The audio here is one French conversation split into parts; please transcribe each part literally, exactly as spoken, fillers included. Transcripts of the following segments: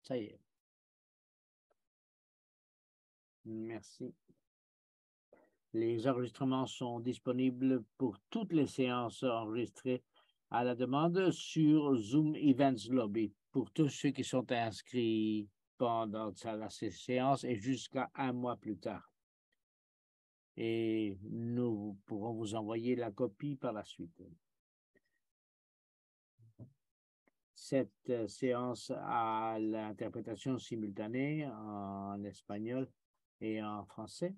Ça y est. Merci. Les enregistrements sont disponibles pour toutes les séances enregistrées à la demande sur Zoom Events Lobby pour tous ceux qui sont inscrits pendant la séance et jusqu'à un mois plus tard. Et nous pourrons vous envoyer la copie par la suite. Cette séance a l'interprétation simultanée en espagnol et en français.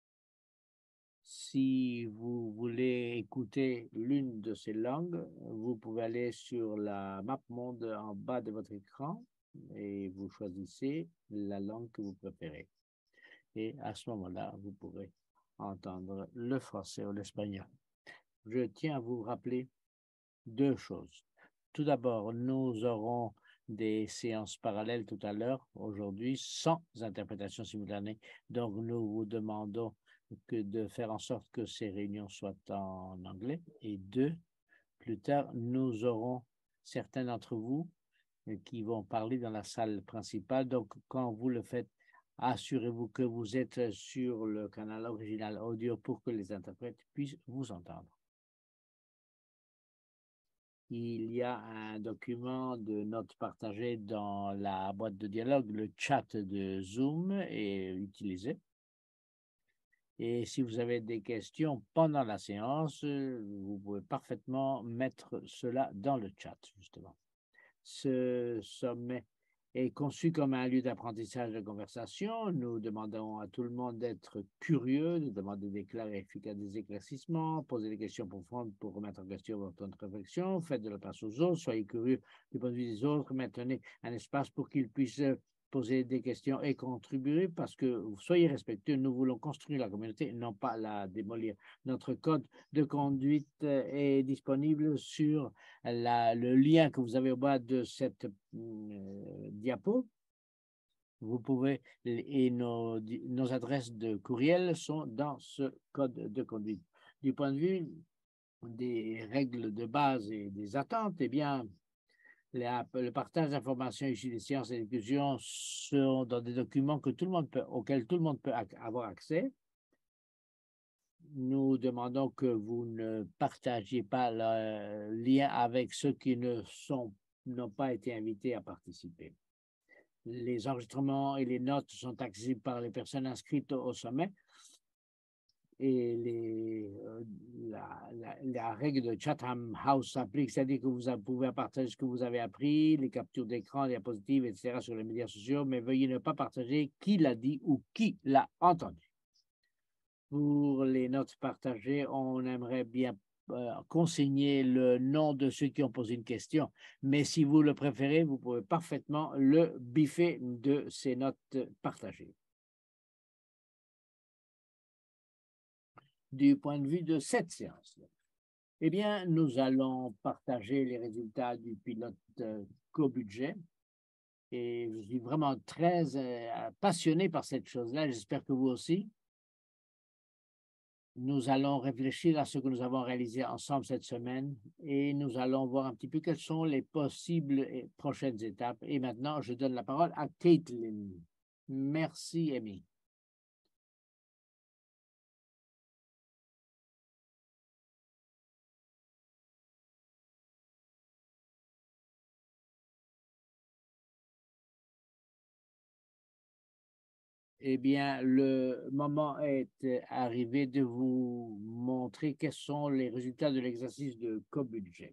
Si vous voulez écouter l'une de ces langues, vous pouvez aller sur la map monde en bas de votre écran et vous choisissez la langue que vous préférez. Et à ce moment-là, vous pourrez entendre le français ou l'espagnol. Je tiens à vous rappeler deux choses. Tout d'abord, nous aurons des séances parallèles tout à l'heure, aujourd'hui, sans interprétation simultanée. Donc, nous vous demandons que de faire en sorte que ces réunions soient en anglais. Et deux, plus tard, nous aurons certains d'entre vous qui vont parler dans la salle principale. Donc, quand vous le faites, assurez-vous que vous êtes sur le canal original audio pour que les interprètes puissent vous entendre. Il y a un document de notes partagées dans la boîte de dialogue. Le chat de Zoom est utilisé. Et si vous avez des questions pendant la séance, vous pouvez parfaitement mettre cela dans le chat, justement. Ce sommet est conçu comme un lieu d'apprentissage de conversation. Nous demandons à tout le monde d'être curieux, de demander des clarifications, des éclaircissements, poser des questions profondes pour remettre en question votre réflexion, faites de la place aux autres, soyez curieux du point de vue des autres, maintenez un espace pour qu'ils puissent poser des questions et contribuer parce que soyez respectueux, nous voulons construire la communauté, non pas la démolir. Notre code de conduite est disponible sur la, le lien que vous avez au bas de cette euh, diapo. Vous pouvez, et nos, nos adresses de courriel sont dans ce code de conduite. Du point de vue des règles de base et des attentes, eh bien, La, le partage d'informations issues des sciences et des discussions sont dans des documents que tout le monde peut, auxquels tout le monde peut ac avoir accès. Nous demandons que vous ne partagiez pas le lien avec ceux qui ne sont, n'ont pas été invités à participer. Les enregistrements et les notes sont accessibles par les personnes inscrites au sommet. Et les, euh, la, la, la règle de Chatham House s'applique, c'est-à-dire que vous pouvez partager ce que vous avez appris, les captures d'écran, les diapositives, et cetera sur les médias sociaux, mais veuillez ne pas partager qui l'a dit ou qui l'a entendu. Pour les notes partagées, on aimerait bien euh, consigner le nom de ceux qui ont posé une question, mais si vous le préférez, vous pouvez parfaitement le biffer de ces notes partagées. Du point de vue de cette séance, eh bien, nous allons partager les résultats du pilote euh, co-budget. Et je suis vraiment très euh, passionné par cette chose-là. J'espère que vous aussi. Nous allons réfléchir à ce que nous avons réalisé ensemble cette semaine et nous allons voir un petit peu quelles sont les possibles et prochaines étapes. Et maintenant, je donne la parole à Caitlin. Merci, Amy. Eh bien, le moment est arrivé de vous montrer quels sont les résultats de l'exercice de co-budget.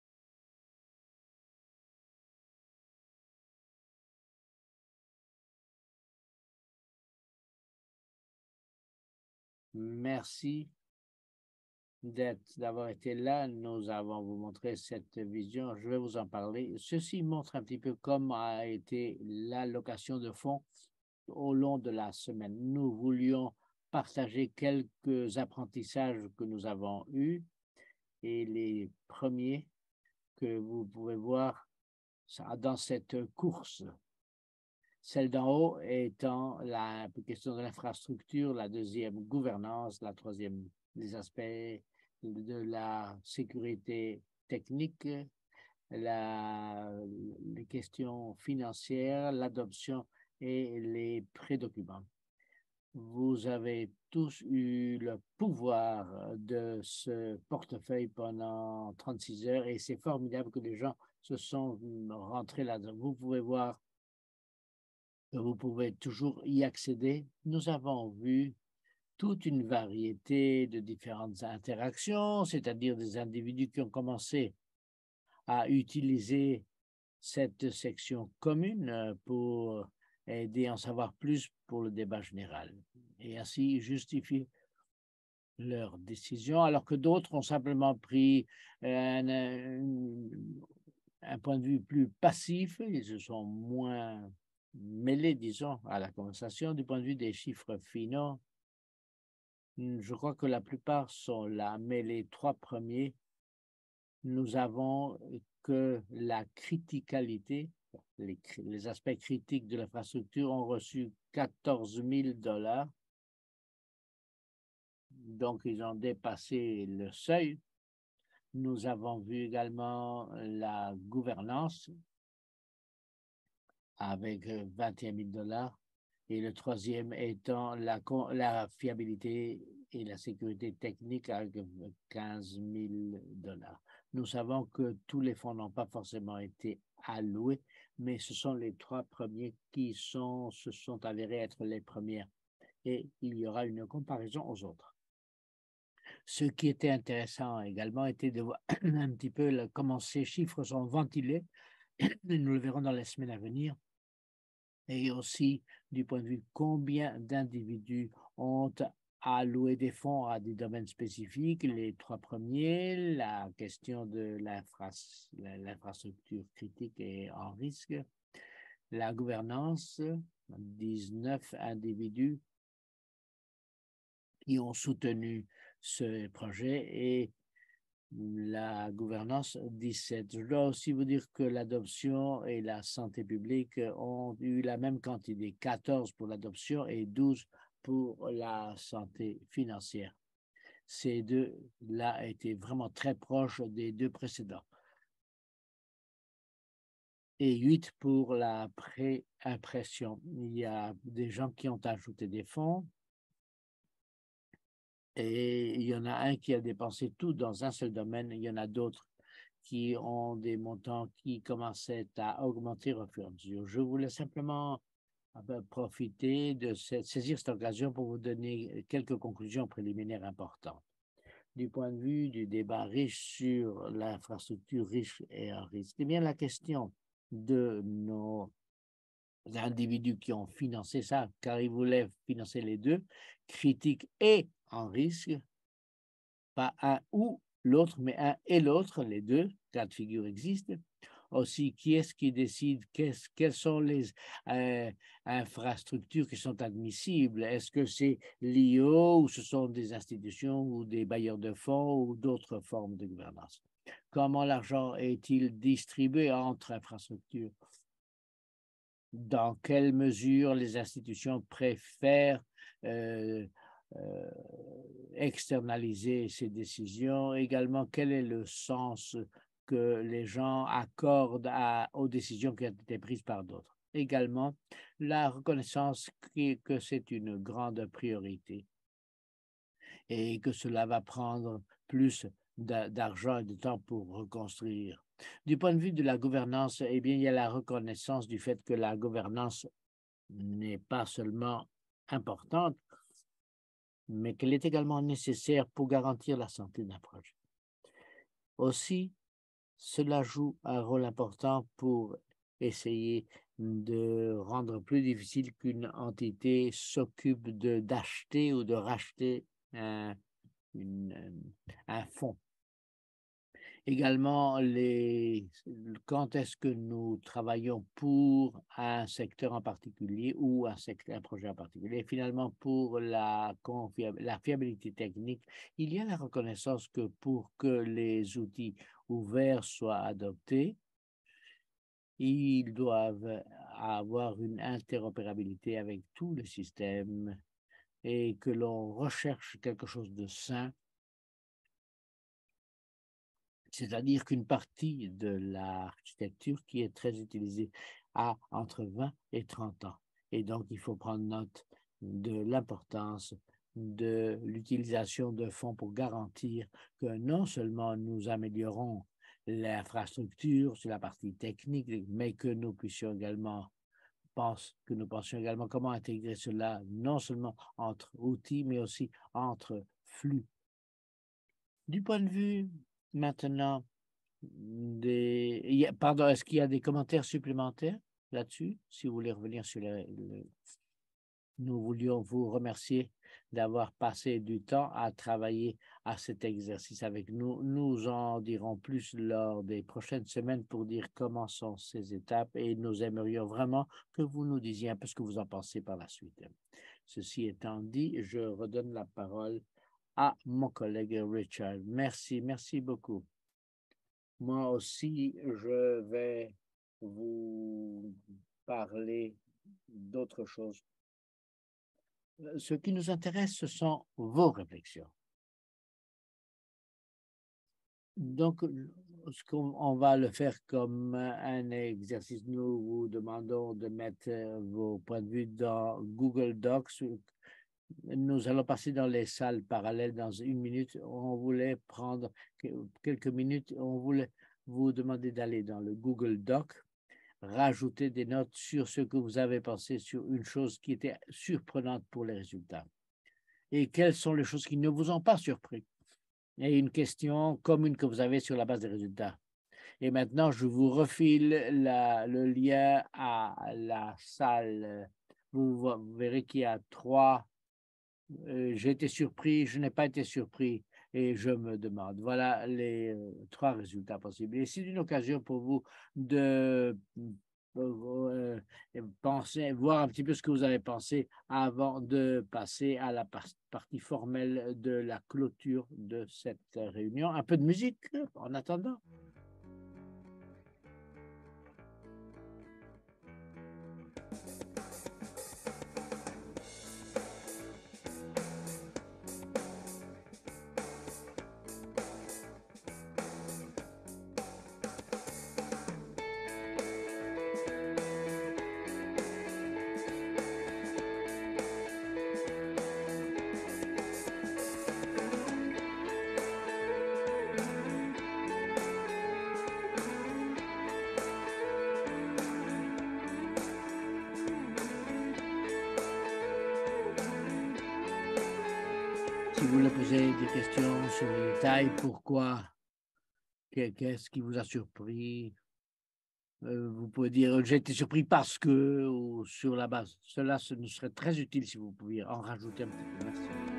Merci d'avoir été là. Nous avons vous montré cette vision. Je vais vous en parler. Ceci montre un petit peu comment a été l'allocation de fonds au long de la semaine. Nous voulions partager quelques apprentissages que nous avons eus et les premiers que vous pouvez voir dans cette course. Celle d'en haut étant la question de l'infrastructure, la deuxième gouvernance, la troisième les aspects de la sécurité technique, la, les questions financières, l'adoption et les prédocuments. Vous avez tous eu le pouvoir de ce portefeuille pendant trente-six heures et c'est formidable que les gens se sont rentrés là-dedans. Vous pouvez voir que vous pouvez toujours y accéder. Nous avons vu toute une variété de différentes interactions, c'est-à-dire des individus qui ont commencé à utiliser cette section commune pour aider à en savoir plus pour le débat général et ainsi justifier leur décision, alors que d'autres ont simplement pris un, un, un point de vue plus passif, ils se sont moins mêlés, disons, à la conversation du point de vue des chiffres finaux. Je crois que la plupart sont là, mais les trois premiers, nous avons que la criticalité, les, les aspects critiques de l'infrastructure ont reçu quatorze mille dollars. Donc, ils ont dépassé le seuil. Nous avons vu également la gouvernance avec vingt et un mille dollars et le troisième étant la, la fiabilité et la sécurité technique avec quinze mille dollars. Nous savons que tous les fonds n'ont pas forcément été alloués, mais ce sont les trois premiers qui sont, se sont avérés être les premières et il y aura une comparaison aux autres. Ce qui était intéressant également était de voir un petit peu le, comment ces chiffres sont ventilés. Nous le verrons dans les semaines à venir. Et aussi du point de vue combien d'individus ont alloué des fonds à des domaines spécifiques. Les trois premiers, la question de l'infrastructure critique et en risque, la gouvernance, dix-neuf individus qui ont soutenu ce projet et la gouvernance dix-sept. Je dois aussi vous dire que l'adoption et la santé publique ont eu la même quantité, quatorze pour l'adoption et douze pour la santé financière. Ces deux-là étaient vraiment très proches des deux précédents. Et huit pour la pré-impression. Il y a des gens qui ont ajouté des fonds. Et il y en a un qui a dépensé tout dans un seul domaine. Il y en a d'autres qui ont des montants qui commençaient à augmenter au fur et à mesure. Je voulais simplement profiter de cette, saisir cette occasion pour vous donner quelques conclusions préliminaires importantes. Du point de vue du débat riche sur l'infrastructure riche et à risque, eh bien, la question de nos individus qui ont financé ça, car ils voulaient financer les deux, critiques et en risque, pas un ou l'autre, mais un et l'autre, les deux cas de figure existent. Aussi, qui est-ce qui décide qu'est-ce, quelles sont les euh, infrastructures qui sont admissibles? Est-ce que c'est l'I O ou ce sont des institutions ou des bailleurs de fonds ou d'autres formes de gouvernance? Comment l'argent est-il distribué entre infrastructures? Dans quelle mesure les institutions préfèrent euh, euh, externaliser ces décisions? Également, quel est le sens que les gens accordent à, aux décisions qui ont été prises par d'autres? Également, la reconnaissance que, que c'est une grande priorité et que cela va prendre plus d'argent et de temps pour reconstruire. Du point de vue de la gouvernance, eh bien, il y a la reconnaissance du fait que la gouvernance n'est pas seulement importante, mais qu'elle est également nécessaire pour garantir la santé d'un projet. Aussi, cela joue un rôle important pour essayer de rendre plus difficile qu'une entité s'occupe d'acheter ou de racheter un, une, un fonds. Également, les, quand est-ce que nous travaillons pour un secteur en particulier ou un, secteur, un projet en particulier. Et finalement, pour la, la fiabilité technique, il y a la reconnaissance que pour que les outils ouverts soient adoptés, ils doivent avoir une interopérabilité avec tous les systèmes et que l'on recherche quelque chose de sain C'est-à-dire qu'une partie de l'architecture qui est très utilisée a entre vingt et trente ans. Et donc, il faut prendre note de l'importance de l'utilisation de fonds pour garantir que non seulement nous améliorons l'infrastructure sur la partie technique, mais que nous puissions également pense que nous pensions également comment intégrer cela non seulement entre outils, mais aussi entre flux. Du point de vue maintenant des... il y a- Pardon, est-ce qu'il y a des commentaires supplémentaires là-dessus? Si vous voulez revenir sur les, les- Nous voulions vous remercier d'avoir passé du temps à travailler à cet exercice avec nous. Nous en dirons plus lors des prochaines semaines pour dire comment sont ces étapes et nous aimerions vraiment que vous nous disiez un peu ce que vous en pensez par la suite. Ceci étant dit, je redonne la parole à mon collègue Richard. Merci, merci beaucoup. Moi aussi, je vais vous parler d'autre chose. Ce qui nous intéresse, ce sont vos réflexions. Donc, ce qu'on on va le faire comme un exercice. Nous vous demandons de mettre vos points de vue dans Google Docs. Nous allons passer dans les salles parallèles dans une minute. On voulait prendre quelques minutes. On voulait vous demander d'aller dans le Google Doc, rajouter des notes sur ce que vous avez pensé sur une chose qui était surprenante pour les résultats. Et quelles sont les choses qui ne vous ont pas surpris? Et une question commune que vous avez sur la base des résultats. Et maintenant, je vous refile la, le lien à la salle. Vous, vous verrez qu'il y a trois. Euh, j'ai été surpris, je n'ai pas été surpris et je me demande. Voilà les euh, trois résultats possibles. Et c'est une occasion pour vous de euh, penser, voir un petit peu ce que vous avez pensé avant de passer à la par partie formelle de la clôture de cette réunion. Un peu de musique en attendant. Si vous voulez poser des questions sur les détails, pourquoi, qu'est-ce qui vous a surpris, euh, vous pouvez dire j'ai été surpris parce que, ou sur la base. Cela ce nous serait très utile si vous pouviez en rajouter un petit peu. Merci.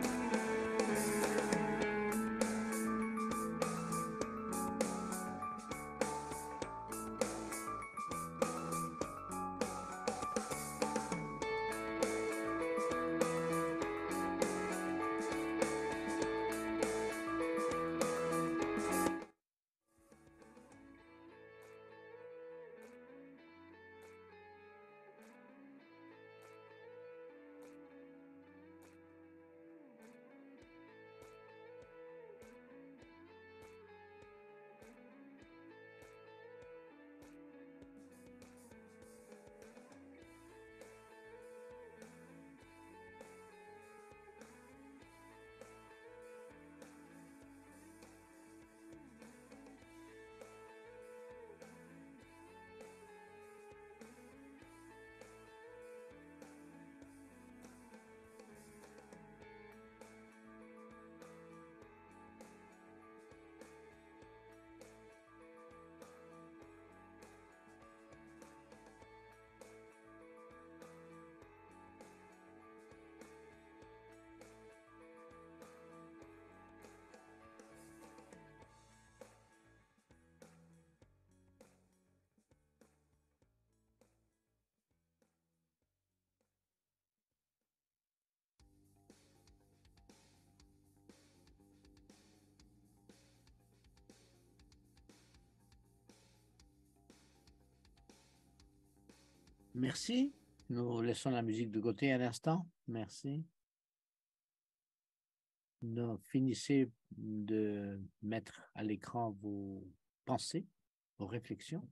Merci. Nous laissons la musique de côté un instant. Merci. non, finissez de mettre à l'écran vos pensées, vos réflexions.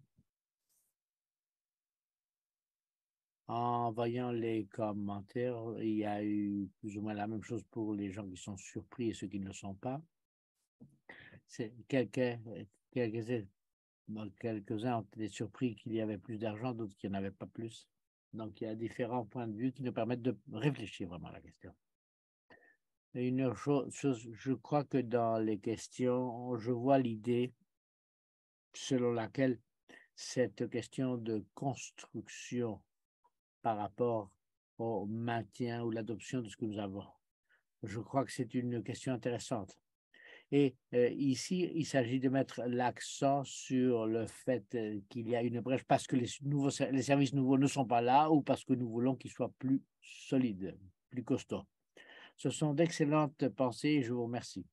En voyant les commentaires, il y a eu plus ou moins la même chose pour les gens qui sont surpris et ceux qui ne le sont pas. C'est quelques, quelques, quelques-uns ont été surpris qu'il y avait plus d'argent, d'autres qu'il n'y en avait pas plus. Donc, il y a différents points de vue qui nous permettent de réfléchir vraiment à la question. Et une autre chose, je crois que dans les questions, je vois l'idée selon laquelle cette question de construction par rapport au maintien ou l'adoption de ce que nous avons. Je crois que c'est une question intéressante. Et euh, ici, il s'agit de mettre l'accent sur le fait euh, qu'il y a une brèche parce que les, nouveaux, les services nouveaux ne sont pas là ou parce que nous voulons qu'ils soient plus solides, plus costauds. Ce sont d'excellentes pensées et je vous remercie.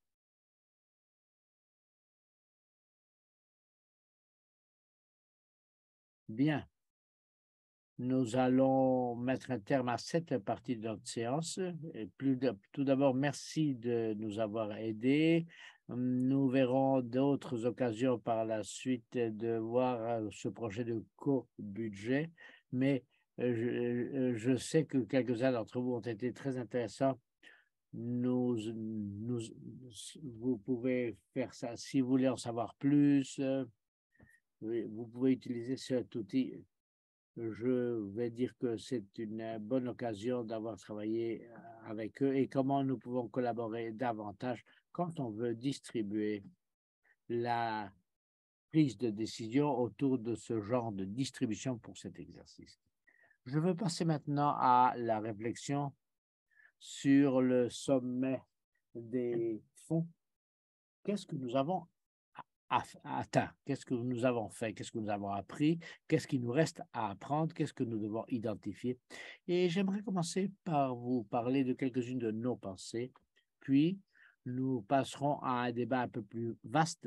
Bien. Nous allons mettre un terme à cette partie de notre séance. Et plus de, tout d'abord, merci de nous avoir aidés. Nous verrons d'autres occasions par la suite de voir ce projet de co-budget, mais je, je sais que quelques-uns d'entre vous ont été très intéressants. Nous, nous, vous pouvez faire ça si vous voulez en savoir plus. Vous pouvez utiliser cet outil. Je vais dire que c'est une bonne occasion d'avoir travaillé avec eux et comment nous pouvons collaborer davantage quand on veut distribuer la prise de décision autour de ce genre de distribution pour cet exercice. Je veux passer maintenant à la réflexion sur le sommet des fonds. Qu'est-ce que nous avons atteint, qu'est-ce que nous avons fait, qu'est-ce que nous avons appris, qu'est-ce qui nous reste à apprendre, qu'est-ce que nous devons identifier. Et j'aimerais commencer par vous parler de quelques-unes de nos pensées, puis nous passerons à un débat un peu plus vaste.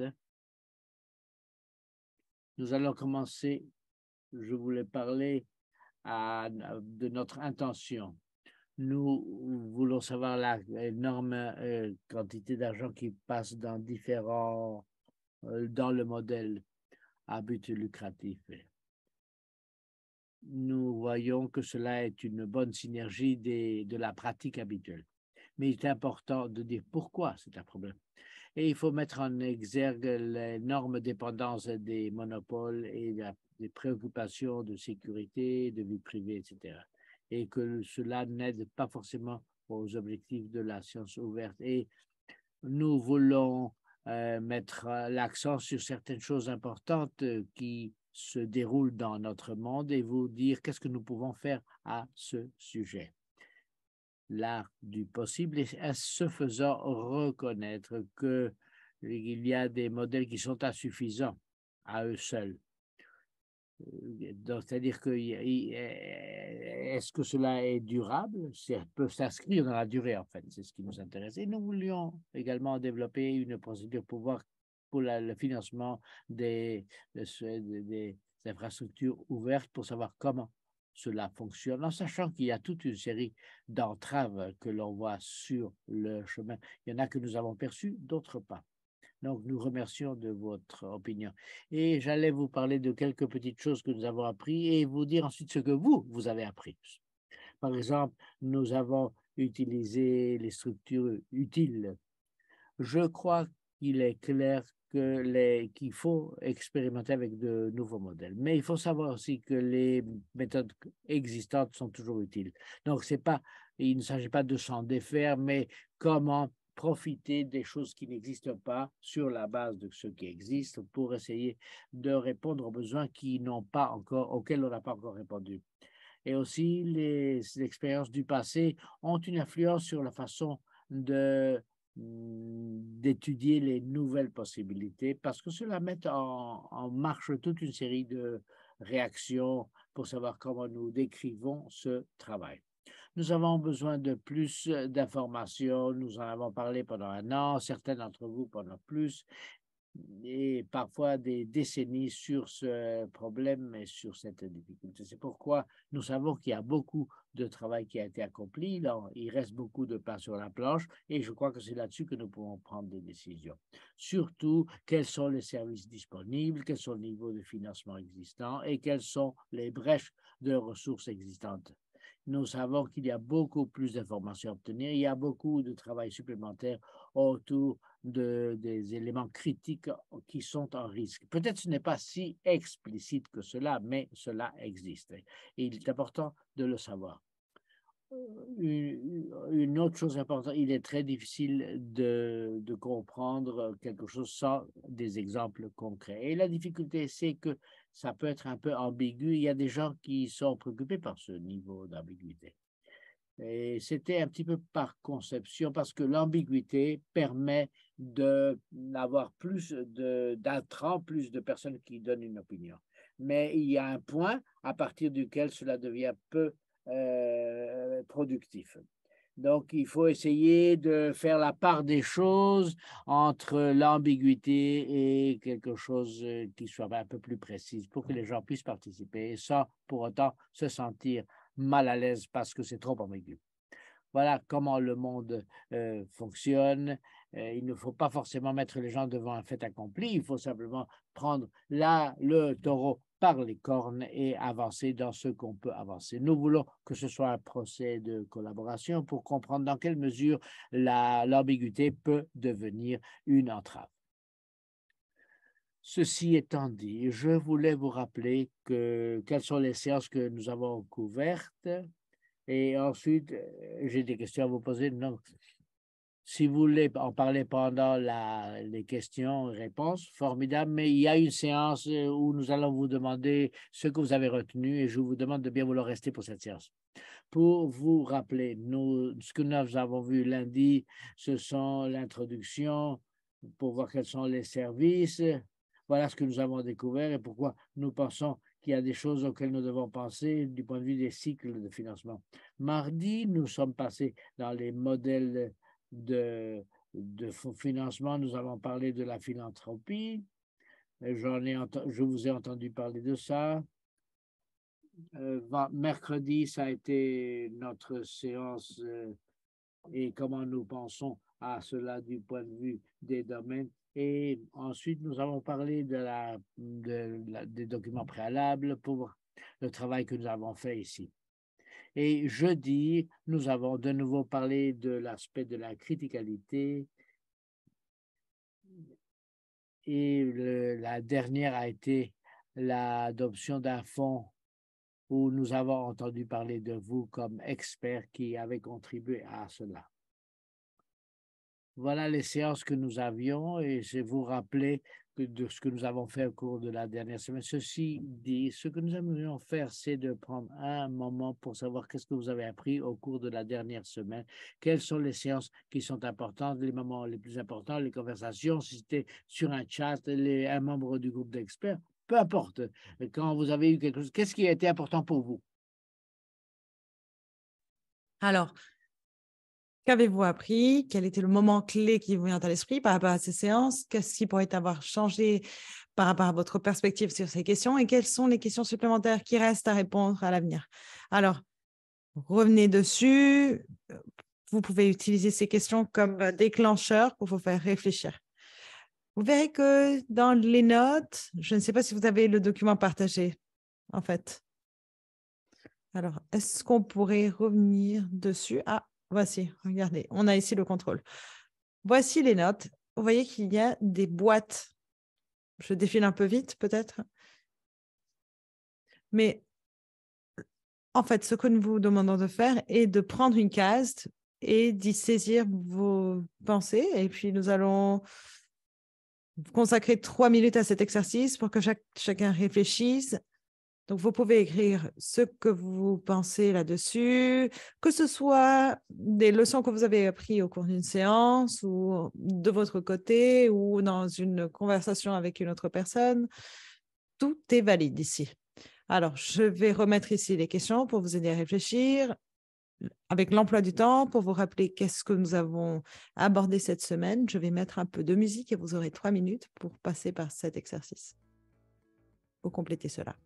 Nous allons commencer, je voulais parler à, de notre intention. Nous voulons savoir la énorme euh, quantité d'argent qui passe dans différents dans le modèle à but lucratif. Nous voyons que cela est une bonne synergie des, de la pratique habituelle. Mais il est important de dire pourquoi c'est un problème. Et il faut mettre en exergue l'énorme dépendance des monopoles et la, des préoccupations de sécurité, de vie privée, et cetera. Et que cela n'aide pas forcément aux objectifs de la science ouverte. Et nous voulons Euh, mettre l'accent sur certaines choses importantes euh, qui se déroulent dans notre monde et vous dire qu'est-ce que nous pouvons faire à ce sujet. L'art du possible et à ce faisant reconnaître qu'il y a des modèles qui sont insuffisants à eux seuls. Donc, c'est-à-dire que est-ce que cela est durable? Ça peut s'inscrire dans la durée, en fait, c'est ce qui nous intéresse. Et nous voulions également développer une procédure pour voir pour la, le financement des, des, des infrastructures ouvertes pour savoir comment cela fonctionne, en sachant qu'il y a toute une série d'entraves que l'on voit sur le chemin. Il y en a que nous avons perçues, d'autres pas. Donc, nous remercions de votre opinion. Et j'allais vous parler de quelques petites choses que nous avons apprises et vous dire ensuite ce que vous, vous avez appris. Par exemple, nous avons utilisé les structures utiles. Je crois qu'il est clair que les, qu'il faut expérimenter avec de nouveaux modèles. Mais il faut savoir aussi que les méthodes existantes sont toujours utiles. Donc, c'est pas, il ne s'agit pas de s'en défaire, mais comment profiter des choses qui n'existent pas sur la base de ce qui existe pour essayer de répondre aux besoins qui n'ont pas encore, auxquels on n'a pas encore répondu. Et aussi, les, les expériences du passé ont une influence sur la façon de d'étudier les nouvelles possibilités parce que cela met en, en marche toute une série de réactions pour savoir comment nous décrivons ce travail. Nous avons besoin de plus d'informations, nous en avons parlé pendant un an, certains d'entre vous pendant plus, et parfois des décennies sur ce problème et sur cette difficulté. C'est pourquoi nous savons qu'il y a beaucoup de travail qui a été accompli. Là, il reste beaucoup de pain sur la planche et je crois que c'est là-dessus que nous pouvons prendre des décisions. Surtout, quels sont les services disponibles, quels sont les niveaux de financement existants et quelles sont les brèches de ressources existantes. Nous savons qu'il y a beaucoup plus d'informations à obtenir. Il y a beaucoup de travail supplémentaire autour de, des éléments critiques qui sont en risque. Peut-être ce n'est pas si explicite que cela, mais cela existe. Et il est important de le savoir. Une, une autre chose importante, il est très difficile de, de comprendre quelque chose sans des exemples concrets. Et la difficulté, c'est que ça peut être un peu ambigu. Il y a des gens qui sont préoccupés par ce niveau d'ambiguïté. Et c'était un petit peu par conception, parce que l'ambiguïté permet d'avoir plus d'intrants, plus de personnes qui donnent une opinion. Mais il y a un point à partir duquel cela devient peu euh, productif. Donc, il faut essayer de faire la part des choses entre l'ambiguïté et quelque chose qui soit un peu plus précis pour que les gens puissent participer sans pour autant se sentir mal à l'aise parce que c'est trop ambigu. Voilà comment le monde euh, fonctionne. Euh, il ne faut pas forcément mettre les gens devant un fait accompli. Il faut simplement prendre là le taureau par les cornes et avancer dans ce qu'on peut avancer. Nous voulons que ce soit un procès de collaboration pour comprendre dans quelle mesure l'ambiguïté peut devenir une entrave. Ceci étant dit, je voulais vous rappeler que, quelles sont les séances que nous avons couvertes. Et ensuite, j'ai des questions à vous poser. Donc, si vous voulez en parler pendant la, les questions-réponses, formidable. Mais il y a une séance où nous allons vous demander ce que vous avez retenu et je vous demande de bien vouloir rester pour cette séance. Pour vous rappeler, nous, ce que nous avons vu lundi, ce sont l'introduction pour voir quels sont les services. Voilà ce que nous avons découvert et pourquoi nous pensons qu'il y a des choses auxquelles nous devons penser du point de vue des cycles de financement. Mardi, nous sommes passés dans les modèles de, de financement. Nous avons parlé de la philanthropie. J'en ai, je vous ai entendu parler de ça. Euh, mercredi, ça a été notre séance euh, et comment nous pensons à cela du point de vue des domaines. Et ensuite, nous avons parlé de la, de la, des documents préalables pour le travail que nous avons fait ici. Et jeudi, nous avons de nouveau parlé de l'aspect de la criticalité. Et le, la dernière a été l'adoption d'un fonds où nous avons entendu parler de vous comme expert qui avez contribué à cela. Voilà les séances que nous avions et je vous rappeler de ce que nous avons fait au cours de la dernière semaine. Ceci dit, ce que nous aimerions faire, c'est de prendre un moment pour savoir qu'est-ce que vous avez appris au cours de la dernière semaine, quelles sont les séances qui sont importantes, les moments les plus importants, les conversations, si c'était sur un chat, les, un membre du groupe d'experts, peu importe, quand vous avez eu quelque chose, qu'est-ce qui a été important pour vous? Alors, qu'avez-vous appris? Quel était le moment clé qui vous vient à l'esprit par rapport à ces séances? Qu'est-ce qui pourrait avoir changé par rapport à votre perspective sur ces questions? Et quelles sont les questions supplémentaires qui restent à répondre à l'avenir? Alors, revenez dessus. Vous pouvez utiliser ces questions comme déclencheurs pour vous faire réfléchir. Vous verrez que dans les notes, je ne sais pas si vous avez le document partagé, en fait. Alors, est-ce qu'on pourrait revenir dessus? Ah, voici, regardez, on a ici le contrôle. Voici les notes. Vous voyez qu'il y a des boîtes. Je défile un peu vite, peut-être. Mais en fait, ce que nous vous demandons de faire est de prendre une case et d'y saisir vos pensées. Et puis, nous allons consacrer trois minutes à cet exercice pour que chaque, chacun réfléchisse. Donc, vous pouvez écrire ce que vous pensez là-dessus, que ce soit des leçons que vous avez apprises au cours d'une séance ou de votre côté ou dans une conversation avec une autre personne. Tout est valide ici. Alors, je vais remettre ici les questions pour vous aider à réfléchir. avec l'emploi du temps, pour vous rappeler qu'est-ce que nous avons abordé cette semaine, je vais mettre un peu de musique et vous aurez trois minutes pour passer par cet exercice, pour compléter cela.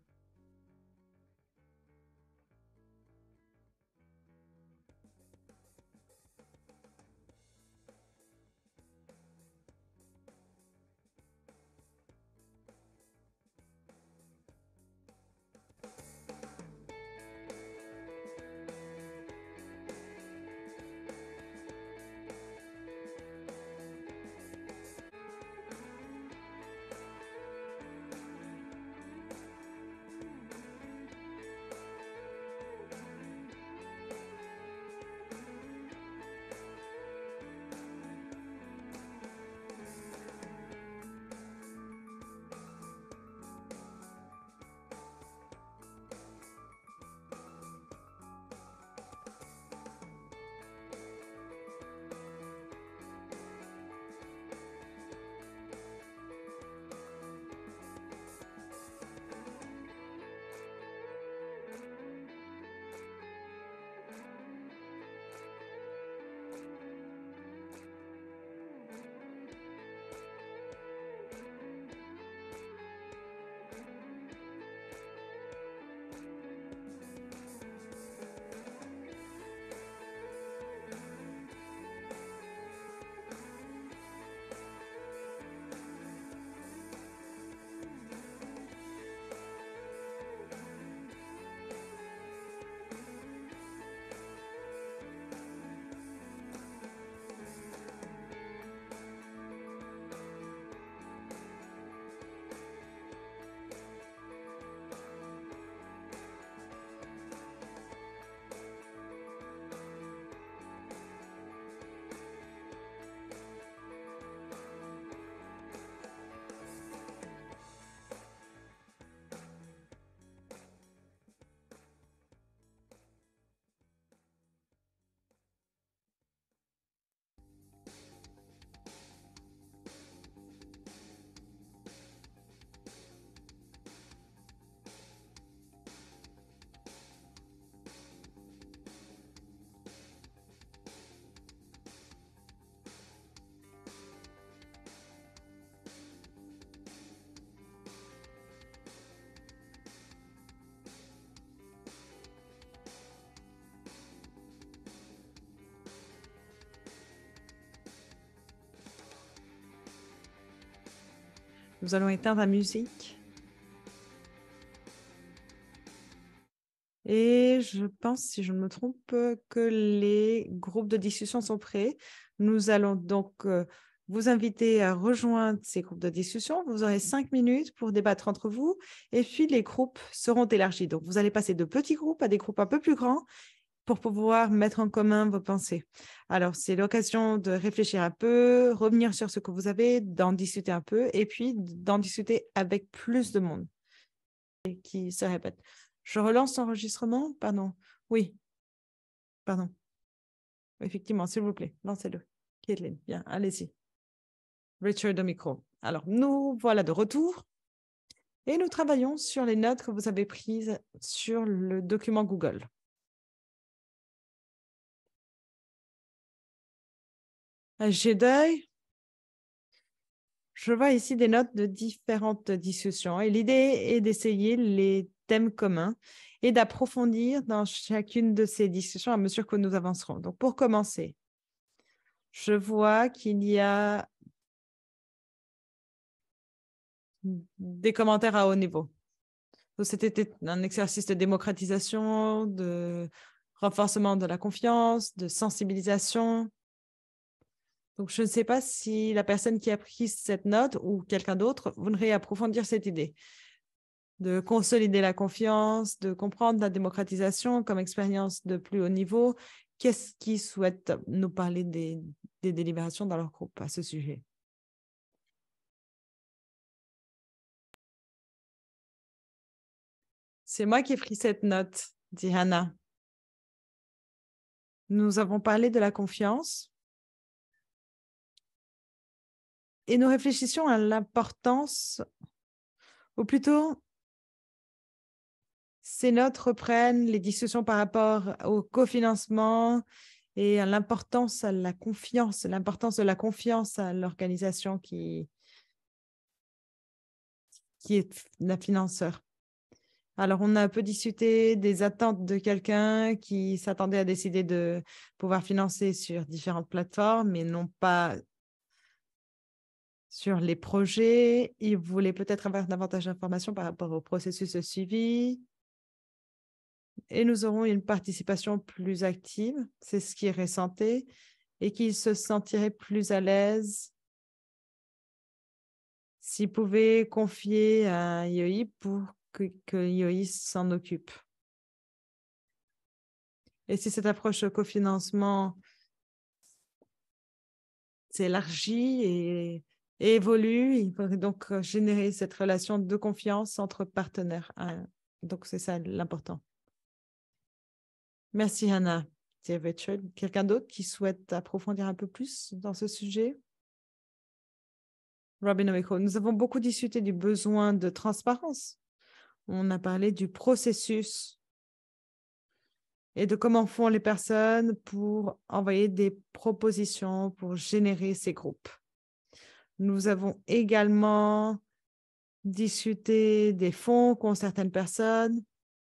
Nous allons éteindre la musique. Et je pense, si je ne me trompe, que les groupes de discussion sont prêts. Nous allons donc euh, vous inviter à rejoindre ces groupes de discussion. Vous aurez cinq minutes pour débattre entre vous et puis les groupes seront élargis. Donc, vous allez passer de petits groupes à des groupes un peu plus grands pour pouvoir mettre en commun vos pensées. Alors, c'est l'occasion de réfléchir un peu, revenir sur ce que vous avez, d'en discuter un peu et puis d'en discuter avec plus de monde qui se répète. Je relance l'enregistrement, pardon. Oui, pardon. Effectivement, s'il vous plaît, lancez-le. Caitlin, bien, allez-y. Richard au micro. Alors, nous voilà de retour et nous travaillons sur les notes que vous avez prises sur le document Google. Un jet d'œil. Je vois ici des notes de différentes discussions et l'idée est d'essayer les thèmes communs et d'approfondir dans chacune de ces discussions à mesure que nous avancerons. Donc, pour commencer, je vois qu'il y a des commentaires à haut niveau. C'était un exercice de démocratisation, de renforcement de la confiance, de sensibilisation. Donc, je ne sais pas si la personne qui a pris cette note ou quelqu'un d'autre voudrait approfondir cette idée de consolider la confiance, de comprendre la démocratisation comme expérience de plus haut niveau. Qu'est-ce qui souhaite nous parler des, des délibérations dans leur groupe à ce sujet? C'est moi qui ai pris cette note, dit Hannah. Nous avons parlé de la confiance et nous réfléchissions à l'importance, ou plutôt ces notes reprennent les discussions par rapport au cofinancement et à l'importance à la confiance, l'importance de la confiance à l'organisation qui, qui est la financeur. Alors, on a un peu discuté des attentes de quelqu'un qui s'attendait à décider de pouvoir financer sur différentes plateformes, mais non pas sur les projets. Il voulait peut-être avoir davantage d'informations par rapport au processus de suivi. Et nous aurons une participation plus active, c'est ce qui est ressenti, et qu'il se sentirait plus à l'aise s'il pouvait confier à I O I pour que, que I O I s'en occupe. Et si cette approche de cofinancement s'élargit et, et évolue, il faudrait donc générer cette relation de confiance entre partenaires. Donc, c'est ça l'important. Merci, Hannah. C'est Richard. Quelqu'un d'autre qui souhaite approfondir un peu plus dans ce sujet? Robin Omicron, nous avons beaucoup discuté du besoin de transparence. On a parlé du processus et de comment font les personnes pour envoyer des propositions pour générer ces groupes. Nous avons également discuté des fonds qu'ont certaines personnes.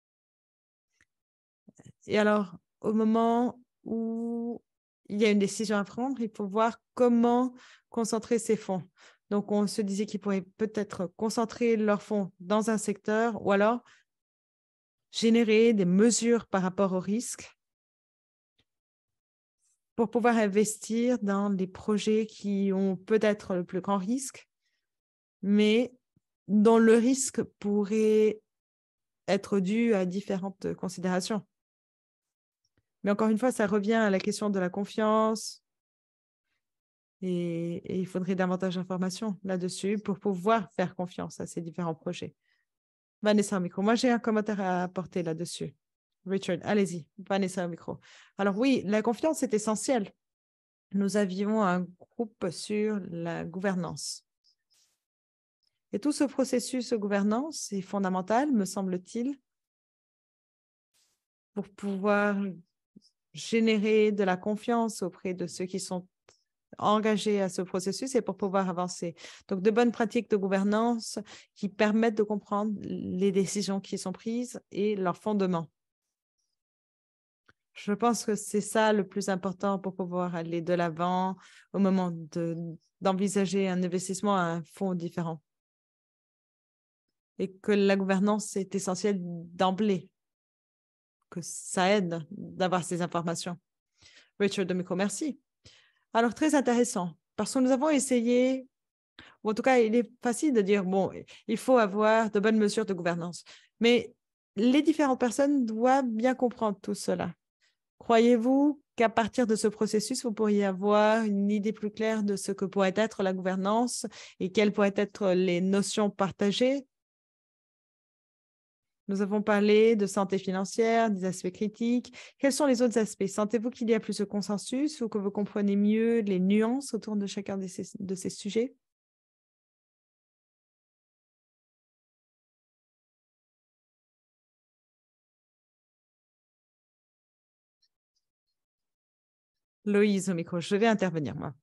Et alors, au moment où il y a une décision à prendre, il faut voir comment concentrer ces fonds. Donc, on se disait qu'ils pourraient peut-être concentrer leurs fonds dans un secteur ou alors générer des mesures par rapport au risque pour pouvoir investir dans des projets qui ont peut-être le plus grand risque, mais dont le risque pourrait être dû à différentes considérations. Mais encore une fois, ça revient à la question de la confiance et, et il faudrait davantage d'informations là-dessus pour pouvoir faire confiance à ces différents projets. Vanessa au micro. Moi, j'ai un commentaire à apporter là-dessus. Richard, allez-y. Vanessa au micro. Alors oui, la confiance est essentielle. Nous avions un groupe sur la gouvernance. Et tout ce processus de gouvernance est fondamental, me semble-t-il, pour pouvoir générer de la confiance auprès de ceux qui sont engagés à ce processus et pour pouvoir avancer. Donc, de bonnes pratiques de gouvernance qui permettent de comprendre les décisions qui sont prises et leurs fondements. Je pense que c'est ça le plus important pour pouvoir aller de l'avant au moment de, d'envisager un investissement à un fonds différent. Et que la gouvernance est essentielle d'emblée, que ça aide d'avoir ces informations. Richard Domico, merci. Alors, très intéressant, parce que nous avons essayé, ou en tout cas, il est facile de dire, bon, il faut avoir de bonnes mesures de gouvernance, mais les différentes personnes doivent bien comprendre tout cela. Croyez-vous qu'à partir de ce processus, vous pourriez avoir une idée plus claire de ce que pourrait être la gouvernance et quelles pourraient être les notions partagées? Nous avons parlé de santé financière, des aspects critiques. Quels sont les autres aspects? Sentez-vous qu'il y a plus de consensus ou que vous comprenez mieux les nuances autour de chacun de ces, de ces sujets? Loïse au micro, je vais intervenir, moi.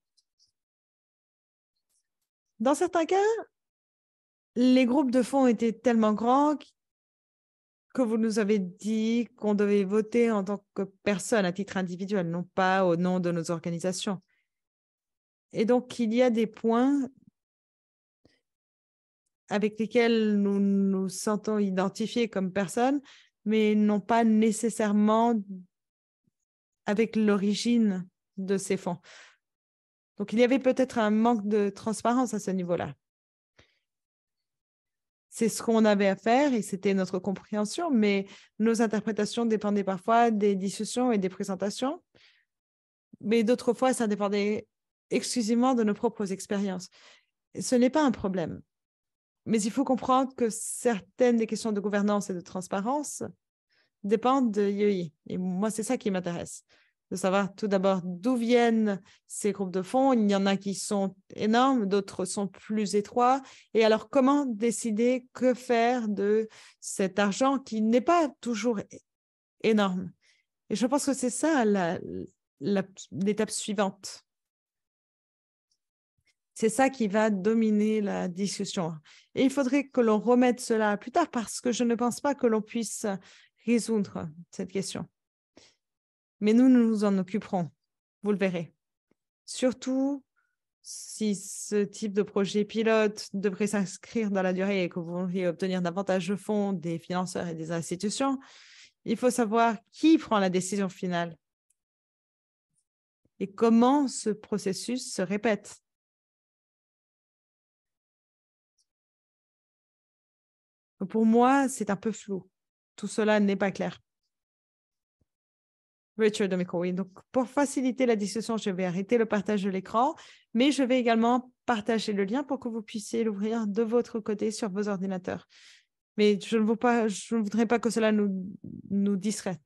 Dans certains cas, les groupes de fonds étaient tellement grands que vous nous avez dit qu'on devait voter en tant que personne à titre individuel, non pas au nom de nos organisations. Et donc, il y a des points avec lesquels nous nous sentons identifiés comme personnes, mais non pas nécessairement avec l'origine de ces fonds. Donc, il y avait peut-être un manque de transparence à ce niveau-là. C'est ce qu'on avait à faire et c'était notre compréhension, mais nos interprétations dépendaient parfois des discussions et des présentations, mais d'autres fois, ça dépendait exclusivement de nos propres expériences. Et ce n'est pas un problème, mais il faut comprendre que certaines des questions de gouvernance et de transparence dépendent de I O I. Et moi, c'est ça qui m'intéresse. de savoir tout d'abord d'où viennent ces groupes de fonds. Il y en a qui sont énormes, d'autres sont plus étroits. Et alors, comment décider que faire de cet argent qui n'est pas toujours énorme? Et je pense que c'est ça la, la, l'étape suivante. C'est ça qui va dominer la discussion. Et il faudrait que l'on remette cela plus tard parce que je ne pense pas que l'on puisse résoudre cette question. Mais nous, nous nous en occuperons, vous le verrez. Surtout si ce type de projet pilote devrait s'inscrire dans la durée et que vous voudriez obtenir davantage de fonds des financeurs et des institutions, il faut savoir qui prend la décision finale et comment ce processus se répète. Pour moi, c'est un peu flou. Tout cela n'est pas clair. Richard D'Amico, oui. Donc, pour faciliter la discussion, je vais arrêter le partage de l'écran, mais je vais également partager le lien pour que vous puissiez l'ouvrir de votre côté sur vos ordinateurs. Mais je ne, veux pas, je ne voudrais pas que cela nous, nous distrait.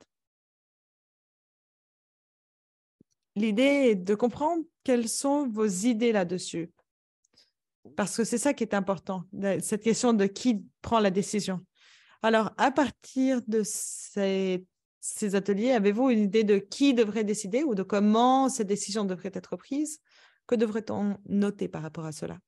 L'idée est de comprendre quelles sont vos idées là-dessus. Parce que c'est ça qui est important, cette question de qui prend la décision. Alors, à partir de ces, ces ateliers, avez-vous une idée de qui devrait décider ou de comment ces décisions devraient être prises? Que devrait-on noter par rapport à cela?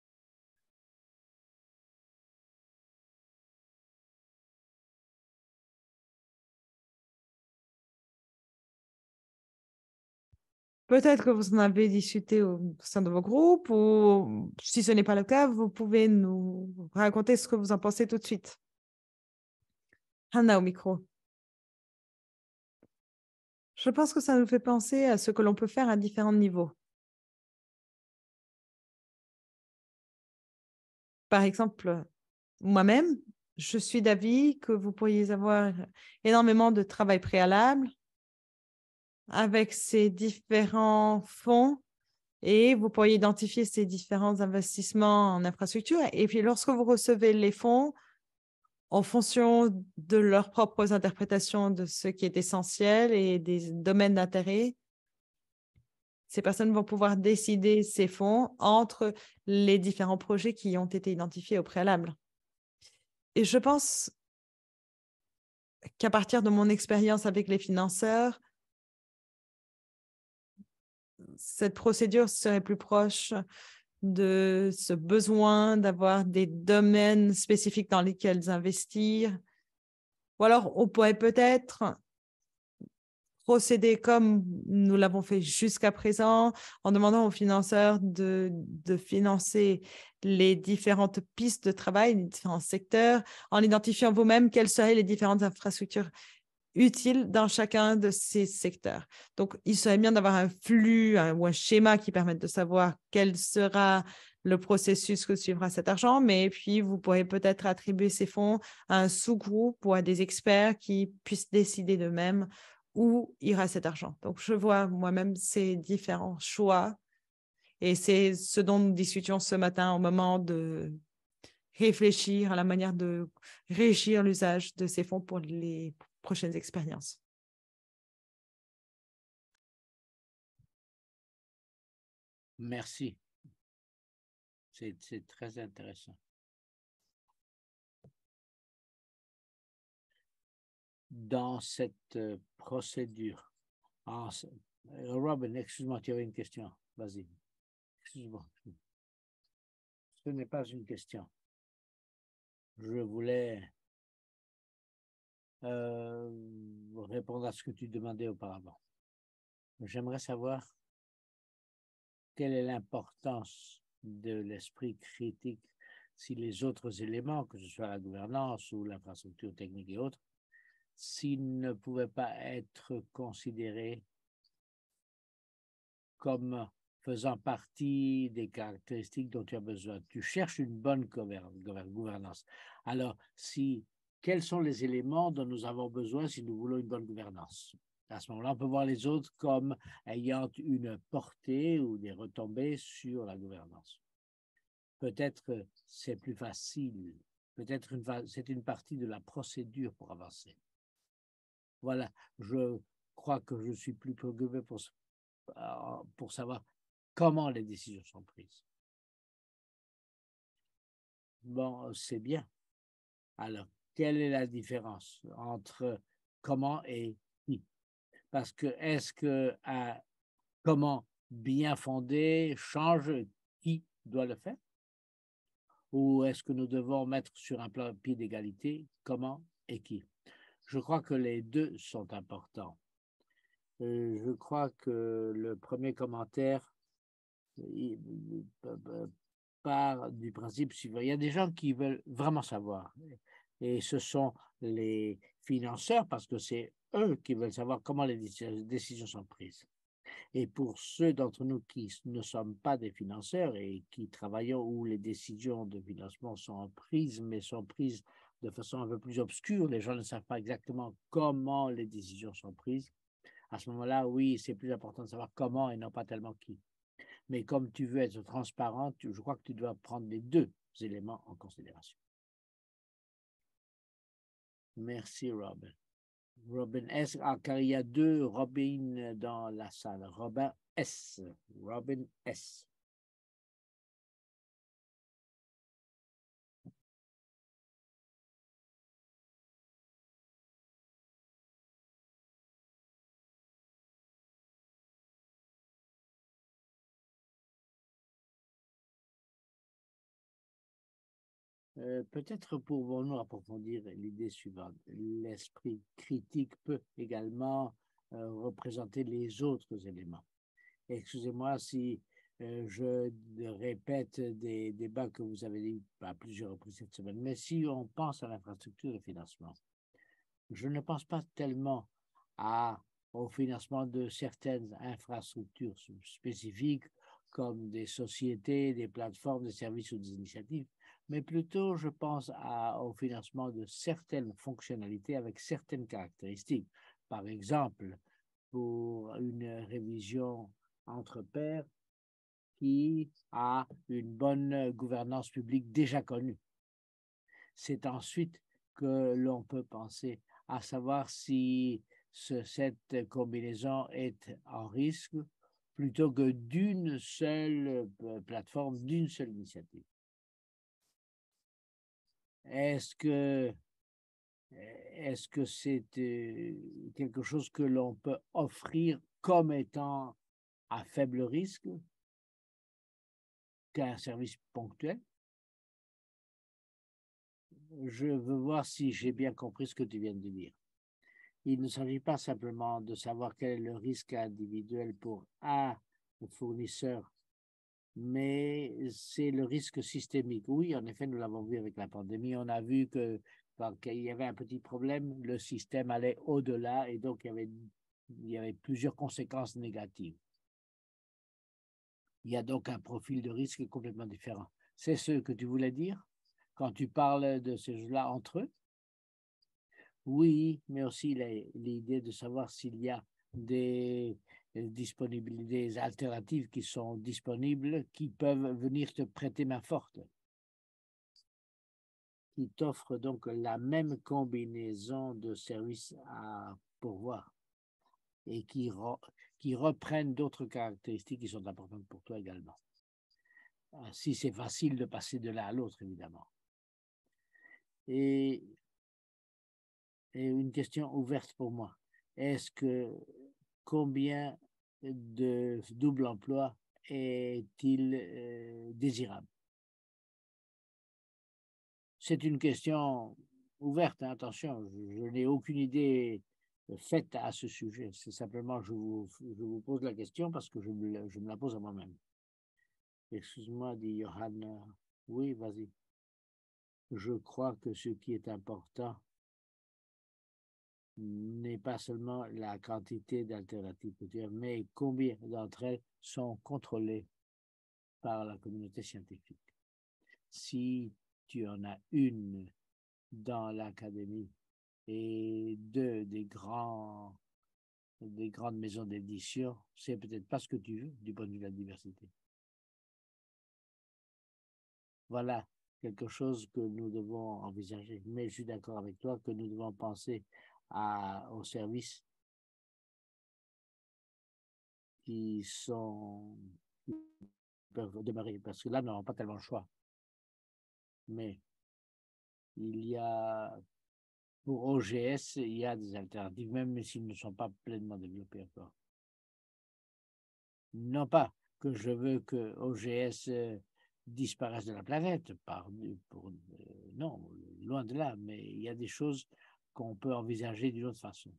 Peut-être que vous en avez discuté au sein de vos groupes ou si ce n'est pas le cas, vous pouvez nous raconter ce que vous en pensez tout de suite. Hannah au micro. Je pense que ça nous fait penser à ce que l'on peut faire à différents niveaux. Par exemple, moi-même, je suis d'avis que vous pourriez avoir énormément de travail préalable avec ces différents fonds et vous pourriez identifier ces différents investissements en infrastructure. Et puis, lorsque vous recevez les fonds, en fonction de leurs propres interprétations de ce qui est essentiel et des domaines d'intérêt, ces personnes vont pouvoir décider ces fonds entre les différents projets qui ont été identifiés au préalable. Et je pense qu'à partir de mon expérience avec les financeurs, cette procédure serait plus proche de ce besoin d'avoir des domaines spécifiques dans lesquels investir. Ou alors, on pourrait peut-être procéder comme nous l'avons fait jusqu'à présent, en demandant aux financeurs de, de financer les différentes pistes de travail, les différents secteurs, en identifiant vous-même quelles seraient les différentes infrastructures utiles dans chacun de ces secteurs. Donc, il serait bien d'avoir un flux un, ou un schéma qui permette de savoir quel sera le processus que suivra cet argent, mais puis vous pourrez peut-être attribuer ces fonds à un sous-groupe ou à des experts qui puissent décider d'eux-mêmes où ira cet argent. Donc, je vois moi-même ces différents choix et c'est ce dont nous discutions ce matin au moment de réfléchir à la manière de régir l'usage de ces fonds pour les prochaines expériences. Merci. C'est très intéressant. Dans cette euh, procédure, ah, Robin, excuse-moi, tu avais une question. Vas-y. Excuse-moi. Ce n'est pas une question. Je voulais euh, répondre à ce que tu demandais auparavant. J'aimerais savoir quelle est l'importance de l'esprit critique si les autres éléments, que ce soit la gouvernance ou l'infrastructure technique et autres, s'ils ne pouvaient pas être considérés comme faisant partie des caractéristiques dont tu as besoin. Tu cherches une bonne gouvernance. Alors, si, quels sont les éléments dont nous avons besoin si nous voulons une bonne gouvernance? À ce moment-là, on peut voir les autres comme ayant une portée ou des retombées sur la gouvernance. Peut-être c'est plus facile. Peut-être c'est une partie de la procédure pour avancer. Voilà, je crois que je suis plus préoccupé pour, pour savoir comment les décisions sont prises. Bon, c'est bien. Alors, quelle est la différence entre comment et qui? Parce que est-ce que un comment bien fondé change qui doit le faire? Ou est-ce que nous devons mettre sur un plan pied d'égalité comment et qui? Je crois que les deux sont importants. Euh, je crois que le premier commentaire il, part du principe suivant. Il y a des gens qui veulent vraiment savoir. Et ce sont les financeurs, parce que c'est eux qui veulent savoir comment les décisions sont prises. Et pour ceux d'entre nous qui ne sommes pas des financeurs et qui travaillons où les décisions de financement sont prises, mais sont prises de façon un peu plus obscure, les gens ne savent pas exactement comment les décisions sont prises. À ce moment-là, oui, c'est plus important de savoir comment et non pas tellement qui. Mais comme tu veux être transparent, tu, je crois que tu dois prendre les deux éléments en considération. Merci, Robin. Robin S. Ah, car il y a deux Robin dans la salle. Robin S. Robin S. Euh, peut-être pouvons-nous approfondir l'idée suivante. L'esprit critique peut également euh, représenter les autres éléments. Excusez-moi si euh, je répète des débats que vous avez dit à plusieurs reprises cette semaine, mais si on pense à l'infrastructure de financement, je ne pense pas tellement à, au financement de certaines infrastructures spécifiques comme des sociétés, des plateformes, des services ou des initiatives, mais plutôt je pense à, au financement de certaines fonctionnalités avec certaines caractéristiques. Par exemple, pour une révision entre pairs qui a une bonne gouvernance publique déjà connue. C'est ensuite que l'on peut penser à savoir si ce, cette combinaison est en risque plutôt que d'une seule plateforme, d'une seule initiative. Est-ce que est-ce que c'est quelque chose que l'on peut offrir comme étant à faible risque qu'un service ponctuel? Je veux voir si j'ai bien compris ce que tu viens de dire. Il ne s'agit pas simplement de savoir quel est le risque individuel pour un fournisseur, mais c'est le risque systémique. Oui, en effet, nous l'avons vu avec la pandémie. On a vu que quand il y avait un petit problème, le système allait au-delà et donc il y avait, il y avait plusieurs conséquences négatives. Il y a donc un profil de risque complètement différent. C'est ce que tu voulais dire quand tu parles de ces jeux-là entre eux? Oui, mais aussi l'idée de savoir s'il y a des disponibilités, des alternatives qui sont disponibles, qui peuvent venir te prêter main forte, qui t'offrent donc la même combinaison de services à pourvoir et qui, re, qui reprennent d'autres caractéristiques qui sont importantes pour toi également. Si c'est facile de passer de l'un à l'autre, évidemment. Et Et une question ouverte pour moi. Est-ce que combien de double emploi est-il euh, désirable? C'est une question ouverte, hein, attention, je, je n'ai aucune idée faite à ce sujet. C'est simplement, je vous, je vous pose la question parce que je me, je me la pose à moi-même. Excuse-moi, dit Johan. Oui, vas-y. Je crois que ce qui est important, n'est pas seulement la quantité d'alternatives, mais combien d'entre elles sont contrôlées par la communauté scientifique. Si tu en as une dans l'académie et deux des grands des grandes maisons d'édition, c'est peut-être pas ce que tu veux du point de vue de la diversité. Voilà quelque chose que nous devons envisager. Mais je suis d'accord avec toi que nous devons penser à, au service qui sont qui peuvent demeurer, parce que là, nous n'avons pas tellement le choix. Mais il y a, pour O G S, il y a des alternatives, même s'ils ne sont pas pleinement développés encore. Non pas que je veux que O G S euh, disparaisse de la planète, par, pour, euh, non, loin de là, mais il y a des choses qu'on peut envisager d'une autre façon.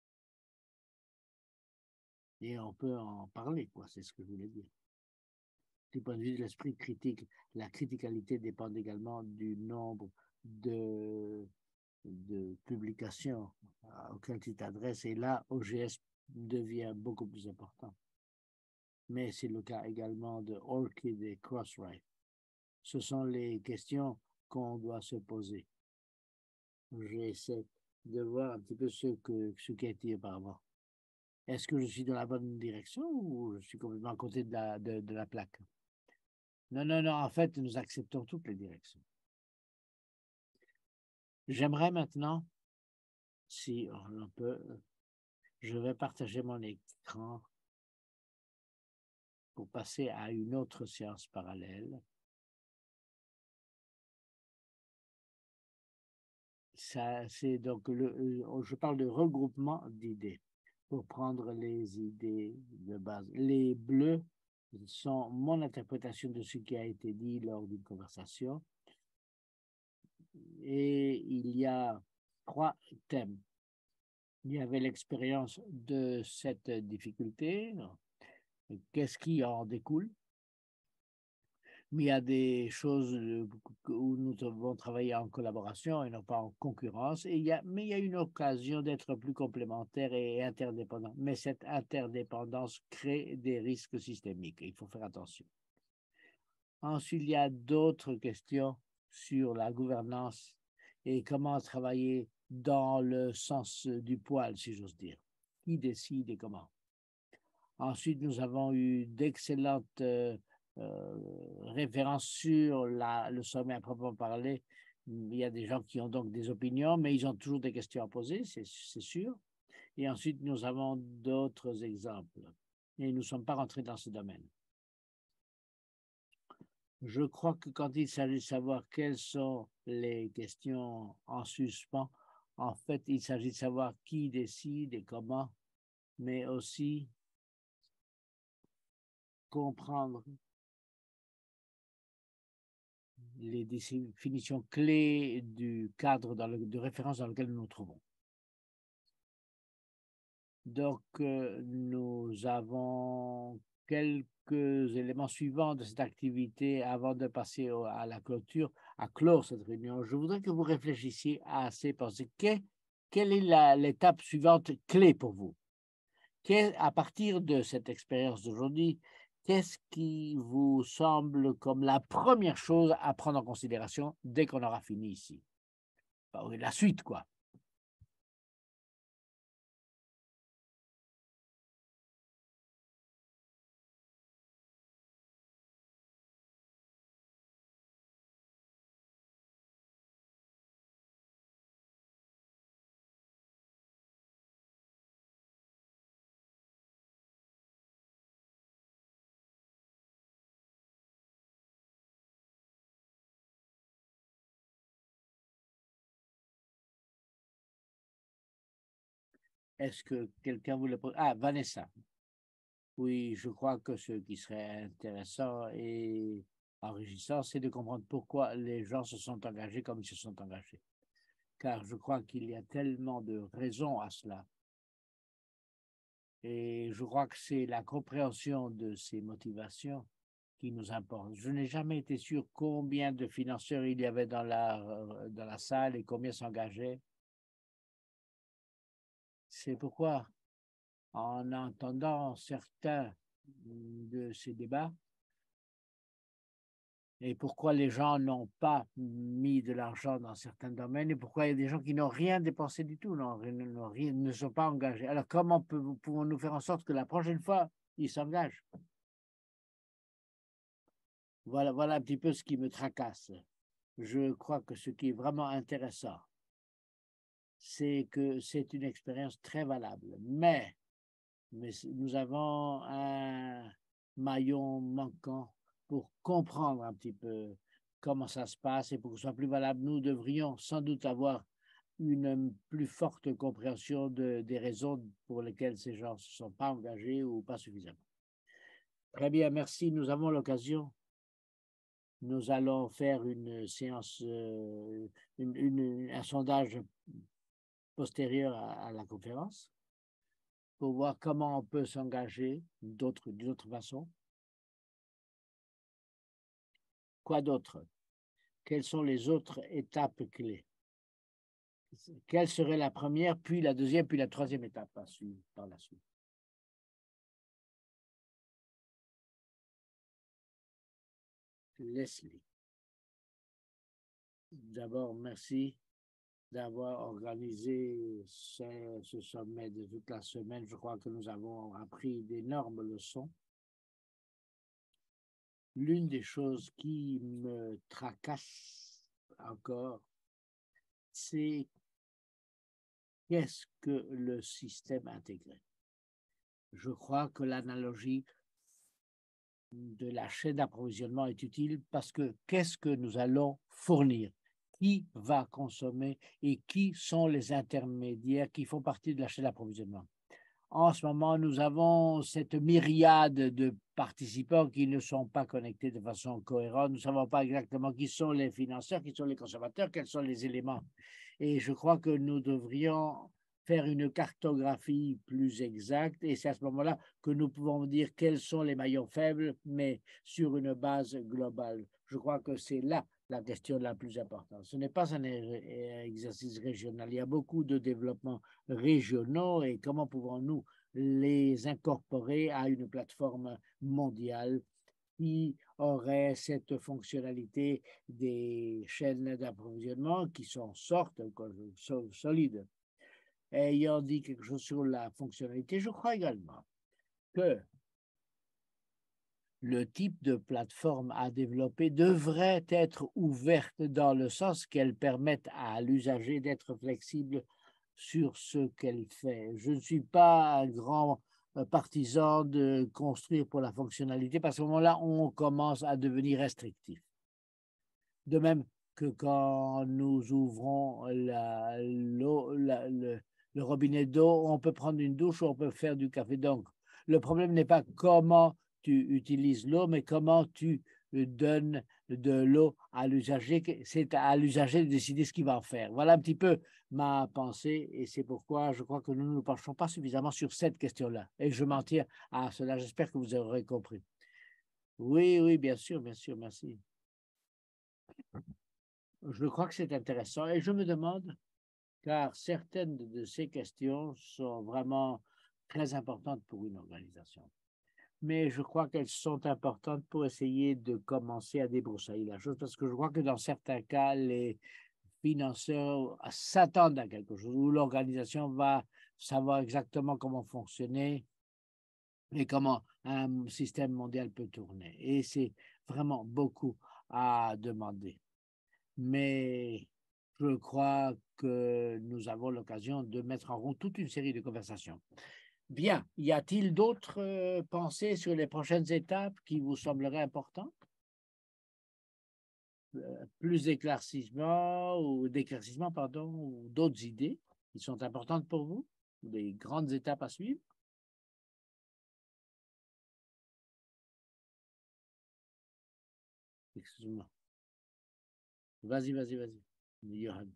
Et on peut en parler, quoi, c'est ce que je voulais dire. Du point de vue de l'esprit critique, la criticalité dépend également du nombre de, de publications auxquelles tu t'adresses, et là, O G S devient beaucoup plus important. Mais c'est le cas également de ORCID et Crossrite. Ce sont les questions qu'on doit se poser. J'essaie de voir un petit peu ce, que, ce qui a été auparavant. Est-ce que je suis dans la bonne direction ou je suis complètement à côté de la, de, de la plaque? Non, non, non, en fait, nous acceptons toutes les directions. J'aimerais maintenant, si on peut, je vais partager mon écran pour passer à une autre séance parallèle. Ça, c'est donc le, je parle de regroupement d'idées pour prendre les idées de base. Les bleus sont mon interprétation de ce qui a été dit lors d'une conversation. Et il y a trois thèmes. Il y avait l'expérience de cette difficulté, qu'est-ce qui en découle, mais il y a des choses où nous devons travailler en collaboration et non pas en concurrence, et il y a, mais il y a une occasion d'être plus complémentaires et interdépendants. Mais cette interdépendance crée des risques systémiques, il faut faire attention. Ensuite, il y a d'autres questions sur la gouvernance et comment travailler dans le sens du poil, si j'ose dire. Qui décide et comment? Ensuite, nous avons eu d'excellentes euh, euh, références sur la, le sommet à proprement parler. Il y a des gens qui ont donc des opinions, mais ils ont toujours des questions à poser, c'est sûr. Et ensuite, nous avons d'autres exemples. Et nous ne sommes pas rentrés dans ce domaine. Je crois que quand il s'agit de savoir quelles sont les questions en suspens, en fait, il s'agit de savoir qui décide et comment, mais aussi comprendre les définitions clés du cadre dans le, de référence dans lequel nous nous trouvons. Donc, euh, nous avons quelques éléments suivants de cette activité avant de passer au, à la clôture, à clore cette réunion. Je voudrais que vous réfléchissiez à ces pensées. Que, quelle est l'étape suivante clé pour vous? Qu'est, à partir de cette expérience d'aujourd'hui, qu'est-ce qui vous semble comme la première chose à prendre en considération dès qu'on aura fini ici? La suite, quoi. Est-ce que quelqu'un voulait... Ah, Vanessa. Oui, je crois que ce qui serait intéressant et enrichissant, c'est de comprendre pourquoi les gens se sont engagés comme ils se sont engagés. Car je crois qu'il y a tellement de raisons à cela. Et je crois que c'est la compréhension de ces motivations qui nous importe. Je n'ai jamais été sûr combien de financeurs il y avait dans la, dans la salle et combien s'engageaient. C'est pourquoi, en entendant certains de ces débats, et pourquoi les gens n'ont pas mis de l'argent dans certains domaines, et pourquoi il y a des gens qui n'ont rien dépensé du tout, non, n'ont rien, ne sont pas engagés. Alors, comment pouvons-nous faire en sorte que la prochaine fois, ils s'engagent? Voilà, voilà un petit peu ce qui me tracasse. Je crois que ce qui est vraiment intéressant, c'est que c'est une expérience très valable. Mais mais nous avons un maillon manquant pour comprendre un petit peu comment ça se passe et pour que ce soit plus valable. Nous devrions sans doute avoir une plus forte compréhension de, des raisons pour lesquelles ces gens ne se sont pas engagés ou pas suffisamment. Très bien, merci. Nous avons l'occasion. Nous allons faire une séance, euh, une, une, un sondage postérieur à, à la conférence pour voir comment on peut s'engager d'autres, d'une autre façon. Quoi d'autre? Quelles sont les autres étapes clés? Quelle serait la première, puis la deuxième, puis la troisième étape à suivre par la suite? Leslie. D'abord, merci d'avoir organisé ce, ce sommet de toute la semaine. Je crois que nous avons appris d'énormes leçons. L'une des choses qui me tracasse encore, c'est qu'est-ce que le système intégré? Je crois que l'analogie de la chaîne d'approvisionnement est utile parce que qu'est-ce que nous allons fournir? Qui va consommer et qui sont les intermédiaires qui font partie de la chaîne d'approvisionnement? En ce moment, nous avons cette myriade de participants qui ne sont pas connectés de façon cohérente. Nous ne savons pas exactement qui sont les financeurs, qui sont les consommateurs, quels sont les éléments. Et je crois que nous devrions faire une cartographie plus exacte et c'est à ce moment-là que nous pouvons dire quels sont les maillons faibles, mais sur une base globale. Je crois que c'est là la question la plus importante. Ce n'est pas un exercice régional. Il y a beaucoup de développements régionaux et comment pouvons-nous les incorporer à une plateforme mondiale qui aurait cette fonctionnalité des chaînes d'approvisionnement qui sont sortes, solides. Ayant dit quelque chose sur la fonctionnalité, je crois également que le type de plateforme à développer devrait être ouverte dans le sens qu'elle permette à l'usager d'être flexible sur ce qu'elle fait. Je ne suis pas un grand partisan de construire pour la fonctionnalité parce qu'à ce moment-là, on commence à devenir restrictif. De même que quand nous ouvrons la, la, le, le robinet d'eau, on peut prendre une douche ou on peut faire du café. Donc, le problème n'est pas comment tu utilises l'eau, mais comment tu donnes de l'eau à l'usager. C'est à l'usager de décider ce qu'il va en faire. Voilà un petit peu ma pensée et c'est pourquoi je crois que nous ne nous penchons pas suffisamment sur cette question-là. Et je m'en tiens à cela. J'espère que vous aurez compris. Oui, oui, bien sûr, bien sûr, merci. Je crois que c'est intéressant et je me demande, car certaines de ces questions sont vraiment très importantes pour une organisation. Mais je crois qu'elles sont importantes pour essayer de commencer à débroussailler la chose, parce que je crois que dans certains cas, les financeurs s'attendent à quelque chose, où l'organisation va savoir exactement comment fonctionner et comment un système mondial peut tourner. Et c'est vraiment beaucoup à demander. Mais je crois que nous avons l'occasion de mettre en route toute une série de conversations. Bien, y a-t-il d'autres euh, pensées sur les prochaines étapes qui vous sembleraient importantes? Euh, plus d'éclaircissement ou d'éclaircissement, pardon, ou d'autres idées qui sont importantes pour vous? Des grandes étapes à suivre? Excuse-moi. Vas-y, vas-y, vas-y. Johan.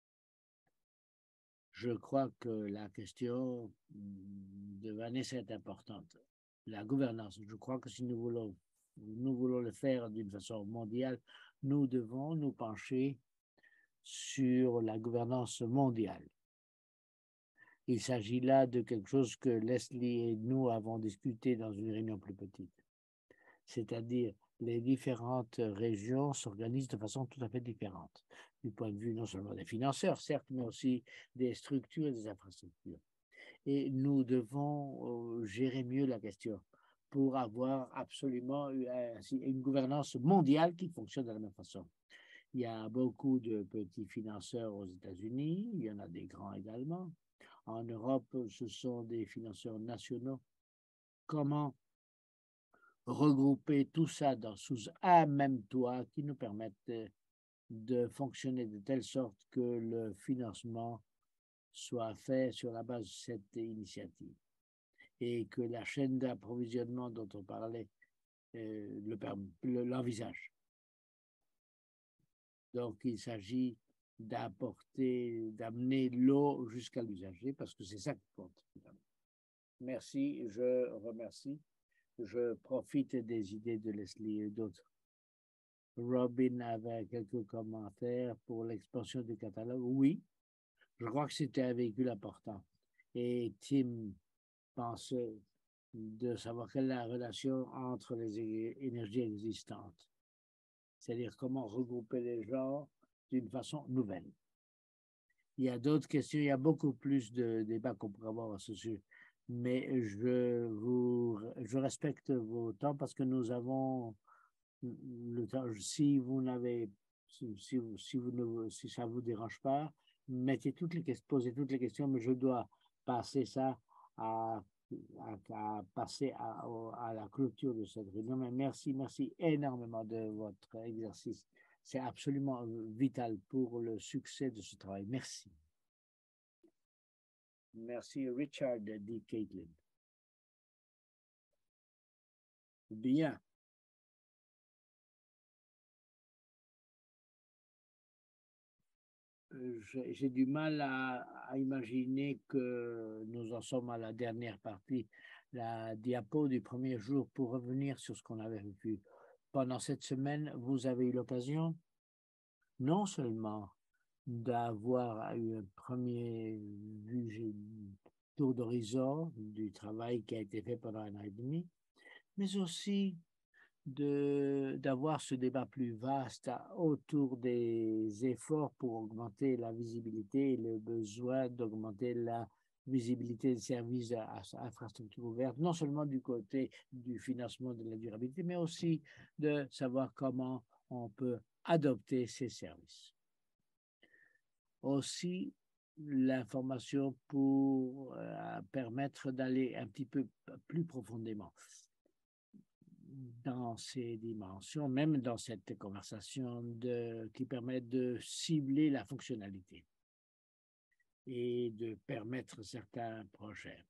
Je crois que la question de Vanessa est importante. La gouvernance, je crois que si nous voulons, nous voulons le faire d'une façon mondiale, nous devons nous pencher sur la gouvernance mondiale. Il s'agit là de quelque chose que Leslie et nous avons discuté dans une réunion plus petite. C'est-à-dire, les différentes régions s'organisent de façon tout à fait différente, du point de vue non seulement des financeurs, certes, mais aussi des structures et des infrastructures. Et nous devons euh, gérer mieux la question pour avoir absolument euh, une gouvernance mondiale qui fonctionne de la même façon. Il y a beaucoup de petits financeurs aux États-Unis, il y en a des grands également. en Europe, ce sont des financeurs nationaux. Comment regrouper tout ça dans, sous un même toit qui nous permette de fonctionner de telle sorte que le financement soit fait sur la base de cette initiative et que la chaîne d'approvisionnement dont on parlait euh, le, l'envisage. Donc, il s'agit d'apporter, d'amener l'eau jusqu'à l'usager parce que c'est ça qui compte. Merci, je remercie. Je profite des idées de Leslie et d'autres. Robin avait quelques commentaires pour l'expansion du catalogue. Oui, je crois que c'était un véhicule important. Et Tim pensait de savoir quelle est la relation entre les énergies existantes. C'est-à-dire comment regrouper les gens d'une façon nouvelle. Il y a d'autres questions, il y a beaucoup plus de débats qu'on pourrait avoir à ce sujet. Mais je, vous, je respecte vos temps parce que nous avons le temps. Si vous n'avez, si, si, si, vous ne, si ça ne vous dérange pas, mettez toutes les questions, posez toutes les questions, mais je dois passer ça à, à, à passer à, à la clôture de cette réunion. Mais merci, merci énormément de votre exercice. C'est absolument vital pour le succès de ce travail. Merci. Merci, Richard, dit Caitlin. Bien. J'ai du mal à, à imaginer que nous en sommes à la dernière partie, la diapo du premier jour, pour revenir sur ce qu'on avait vu. Pendant cette semaine, vous avez eu l'occasion non seulement d'avoir eu un premier tour d'horizon du travail qui a été fait pendant un an et demi, mais aussi de d'avoir ce débat plus vaste autour des efforts pour augmenter la visibilité et le besoin d'augmenter la visibilité des services à, à infrastructure ouverte, non seulement du côté du financement de la durabilité, mais aussi de savoir comment on peut adopter ces services. Aussi, l'information pour euh, permettre d'aller un petit peu plus profondément dans ces dimensions, même dans cette conversation de, qui permet de cibler la fonctionnalité et de permettre certains projets.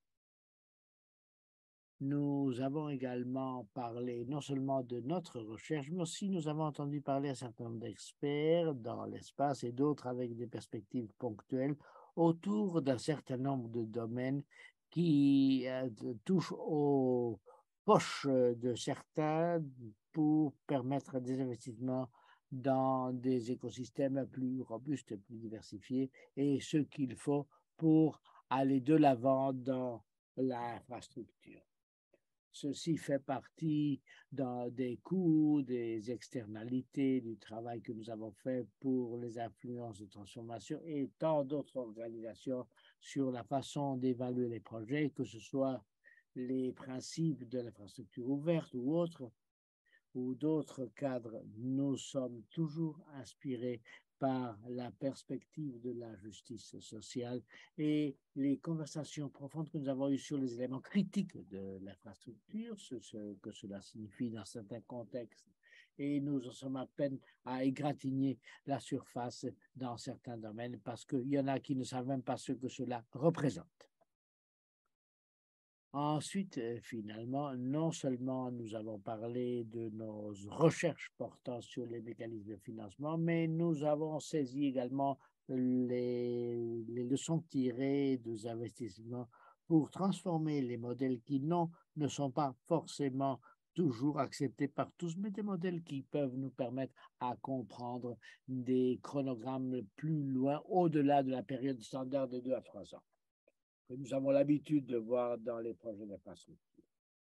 Nous avons également parlé non seulement de notre recherche, mais aussi nous avons entendu parler à un certain nombre d'experts dans l'espace et d'autres avec des perspectives ponctuelles autour d'un certain nombre de domaines qui euh, touchent aux poches de certains pour permettre des investissements dans des écosystèmes plus robustes, plus diversifiés et ce qu'il faut pour aller de l'avant dans l'infrastructure. Ceci fait partie dans des coûts, des externalités du travail que nous avons fait pour les influences de transformation et tant d'autres organisations sur la façon d'évaluer les projets, que ce soit les principes de l'infrastructure ouverte ou autres, ou d'autres cadres. Nous sommes toujours inspirés par la perspective de la justice sociale et les conversations profondes que nous avons eues sur les éléments critiques de l'infrastructure, ce, ce que cela signifie dans certains contextes. Et nous en sommes à peine à égratigner la surface dans certains domaines parce qu'il y en a qui ne savent même pas ce que cela représente. Ensuite, finalement, non seulement nous avons parlé de nos recherches portant sur les mécanismes de financement, mais nous avons saisi également les, les leçons tirées des investissements pour transformer les modèles qui non, ne sont pas forcément toujours acceptés par tous, mais des modèles qui peuvent nous permettre à comprendre des chronogrammes plus loin, au-delà de la période standard de deux à trois ans, que nous avons l'habitude de voir dans les projets d'infrastructure.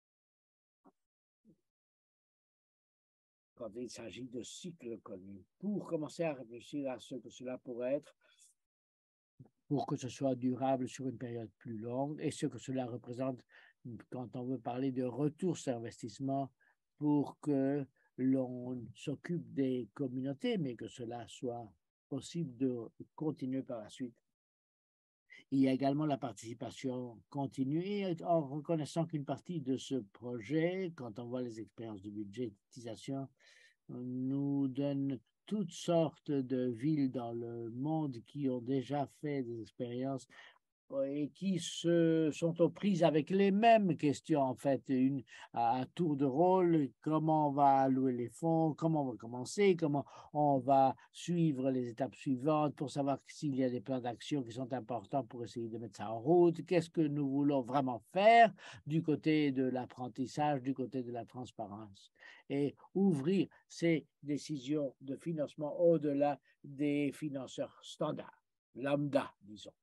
Quand il s'agit de cycles connus, pour commencer à réfléchir à ce que cela pourrait être, pour que ce soit durable sur une période plus longue, et ce que cela représente quand on veut parler de retour sur investissement pour que l'on s'occupe des communautés, mais que cela soit possible de continuer par la suite. Il y a également la participation continue, en reconnaissant qu'une partie de ce projet, quand on voit les expériences de budgétisation, nous donne toutes sortes de villes dans le monde qui ont déjà fait des expériences et qui se sont aux prises avec les mêmes questions, en fait, une, à tour de rôle, comment on va allouer les fonds, comment on va commencer, comment on va suivre les étapes suivantes pour savoir s'il y a des plans d'action qui sont importants pour essayer de mettre ça en route, qu'est-ce que nous voulons vraiment faire du côté de l'apprentissage, du côté de la transparence, et ouvrir ces décisions de financement au-delà des financeurs standards, lambda, disons.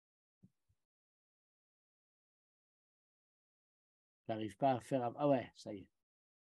J'arrive pas à faire... Ah ouais, ça y est.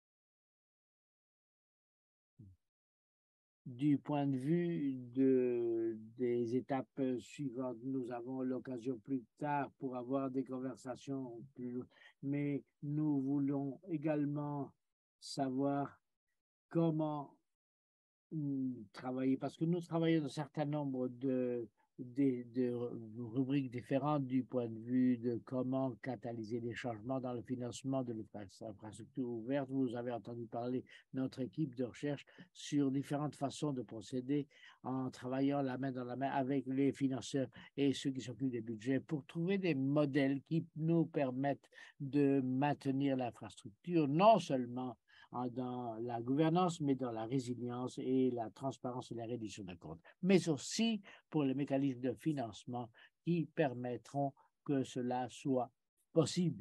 Du point de vue de, des étapes suivantes, nous avons l'occasion plus tard pour avoir des conversations plus... Mais nous voulons également savoir comment travailler, parce que nous travaillons un certain nombre de, de, de rubriques différentes du point de vue de comment catalyser les changements dans le financement de l'infrastructure ouverte. Vous avez entendu parler de notre équipe de recherche sur différentes façons de procéder en travaillant la main dans la main avec les financeurs et ceux qui s'occupent des budgets pour trouver des modèles qui nous permettent de maintenir l'infrastructure, non seulement dans la gouvernance, mais dans la résilience et la transparence et la réduction des comptes, mais aussi pour les mécanismes de financement qui permettront que cela soit possible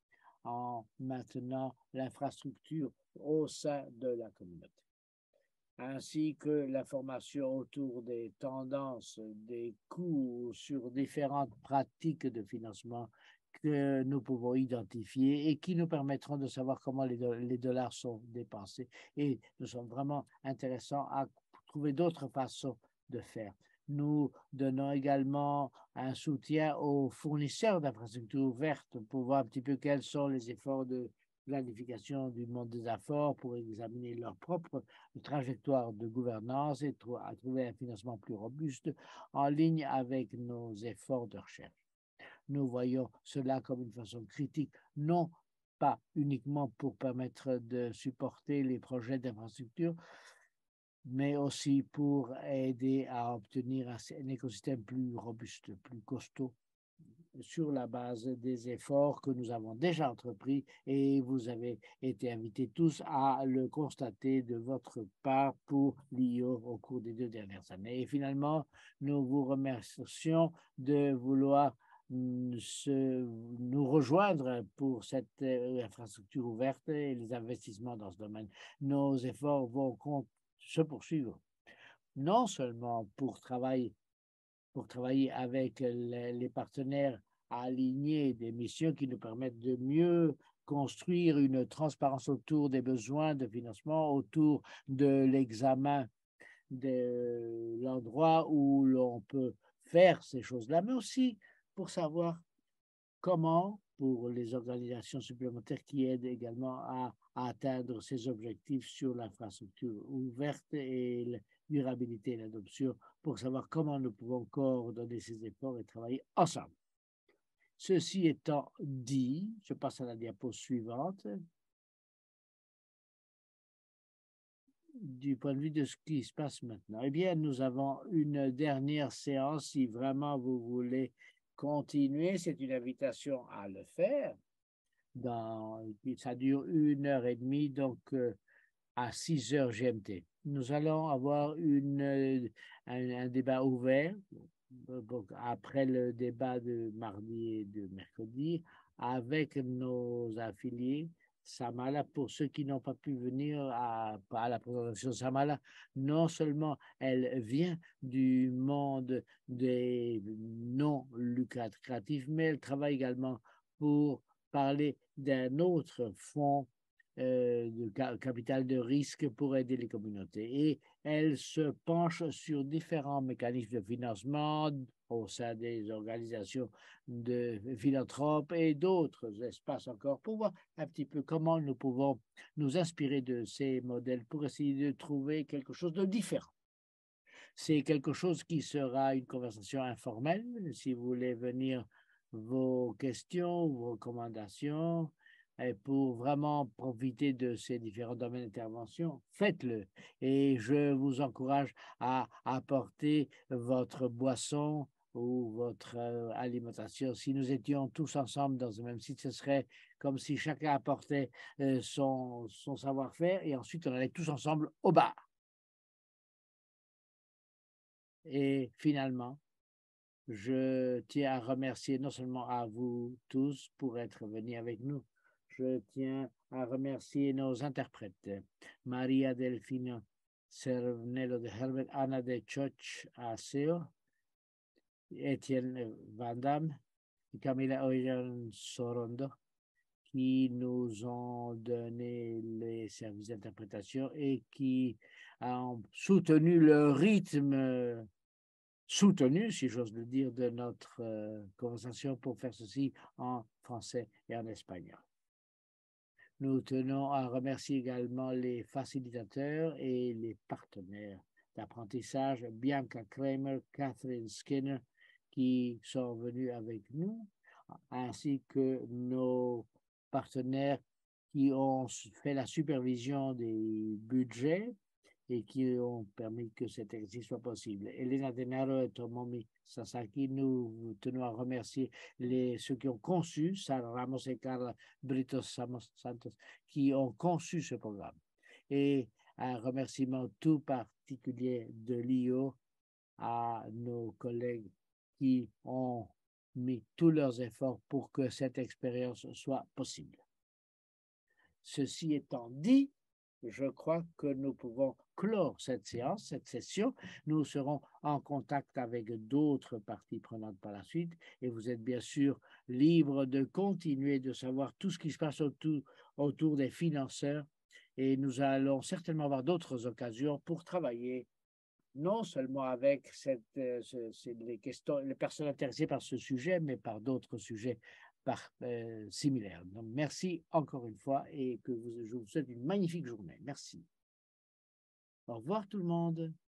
en maintenant l'infrastructure au sein de la communauté, ainsi que l'information autour des tendances, des coûts sur différentes pratiques de financement que nous pouvons identifier et qui nous permettront de savoir comment les, do les dollars sont dépensés. Et nous sommes vraiment intéressants à trouver d'autres façons de faire. Nous donnons également un soutien aux fournisseurs d'infrastructures ouvertes pour voir un petit peu quels sont les efforts de planification du monde des affaires pour examiner leur propre trajectoire de gouvernance et tr à trouver un financement plus robuste en ligne avec nos efforts de recherche. Nous voyons cela comme une façon critique, non pas uniquement pour permettre de supporter les projets d'infrastructure, mais aussi pour aider à obtenir un écosystème plus robuste, plus costaud, sur la base des efforts que nous avons déjà entrepris, et vous avez été invités tous à le constater de votre part pour l'I O au cours des deux dernières années. Et finalement, nous vous remercions de vouloir Se, nous rejoindre pour cette euh, infrastructure ouverte et les investissements dans ce domaine. Nos efforts vont se poursuivre, non seulement pour travailler, pour travailler avec les, les partenaires alignés des missions qui nous permettent de mieux construire une transparence autour des besoins de financement, autour de l'examen de l'endroit où l'on peut faire ces choses-là, mais aussi pour savoir comment, pour les organisations supplémentaires qui aident également à, à atteindre ces objectifs sur l'infrastructure ouverte et la durabilité et l'adoption, pour savoir comment nous pouvons coordonner ces efforts et travailler ensemble. Ceci étant dit, je passe à la diapo suivante. Du point de vue de ce qui se passe maintenant, eh bien, nous avons une dernière séance si vraiment vous voulez continuer, c'est une invitation à le faire. Dans, ça dure une heure et demie, donc euh, à six heures G M T. Nous allons avoir une, un, un débat ouvert donc, après le débat de mardi et de mercredi avec nos affiliés. Samala, pour ceux qui n'ont pas pu venir à, à la présentation de Samala, non seulement elle vient du monde des non lucratifs, mais elle travaille également pour parler d'un autre fonds euh, de capital de risque pour aider les communautés. Et elle se penche sur différents mécanismes de financement au sein des organisations de philanthropes et d'autres espaces encore pour voir un petit peu comment nous pouvons nous inspirer de ces modèles pour essayer de trouver quelque chose de différent. C'est quelque chose qui sera une conversation informelle. Si vous voulez venir, vos questions, vos recommandations, et pour vraiment profiter de ces différents domaines d'intervention, faites-le. Et je vous encourage à apporter votre boisson ou votre euh, alimentation. Si nous étions tous ensemble dans un même site, ce serait comme si chacun apportait euh, son, son savoir-faire et ensuite on allait tous ensemble au bar. Et finalement, je tiens à remercier non seulement à vous tous pour être venus avec nous, je tiens à remercier nos interprètes, Maria Delfino Cervnello de Herbert, Anna de Choch Aseo, Étienne Van Damme et Camila Oyan Sorondo, qui nous ont donné les services d'interprétation et qui ont soutenu le rythme soutenu, si j'ose le dire, de notre euh, conversation pour faire ceci en français et en espagnol. Nous tenons à remercier également les facilitateurs et les partenaires d'apprentissage, Bianca Kramer, Catherine Skinner, qui sont venus avec nous, ainsi que nos partenaires qui ont fait la supervision des budgets et qui ont permis que cet exercice soit possible. Elena Denaro et Tomomi Sasaki, nous tenons à remercier les, ceux qui ont conçu, Sarah Ramos et Carla Britos Santos, qui ont conçu ce programme. Et un remerciement tout particulier de l'I O à nos collègues qui ont mis tous leurs efforts pour que cette expérience soit possible. Ceci étant dit, je crois que nous pouvons clore cette séance, cette session. Nous serons en contact avec d'autres parties prenantes par la suite et vous êtes bien sûr libre de continuer de savoir tout ce qui se passe autour, autour des financeurs et nous allons certainement avoir d'autres occasions pour travailler non seulement avec cette, euh, ce, les, questions, les personnes intéressées par ce sujet, mais par d'autres sujets par, euh, similaires. Donc, merci encore une fois et que vous, je vous souhaite une magnifique journée. Merci. Au revoir tout le monde.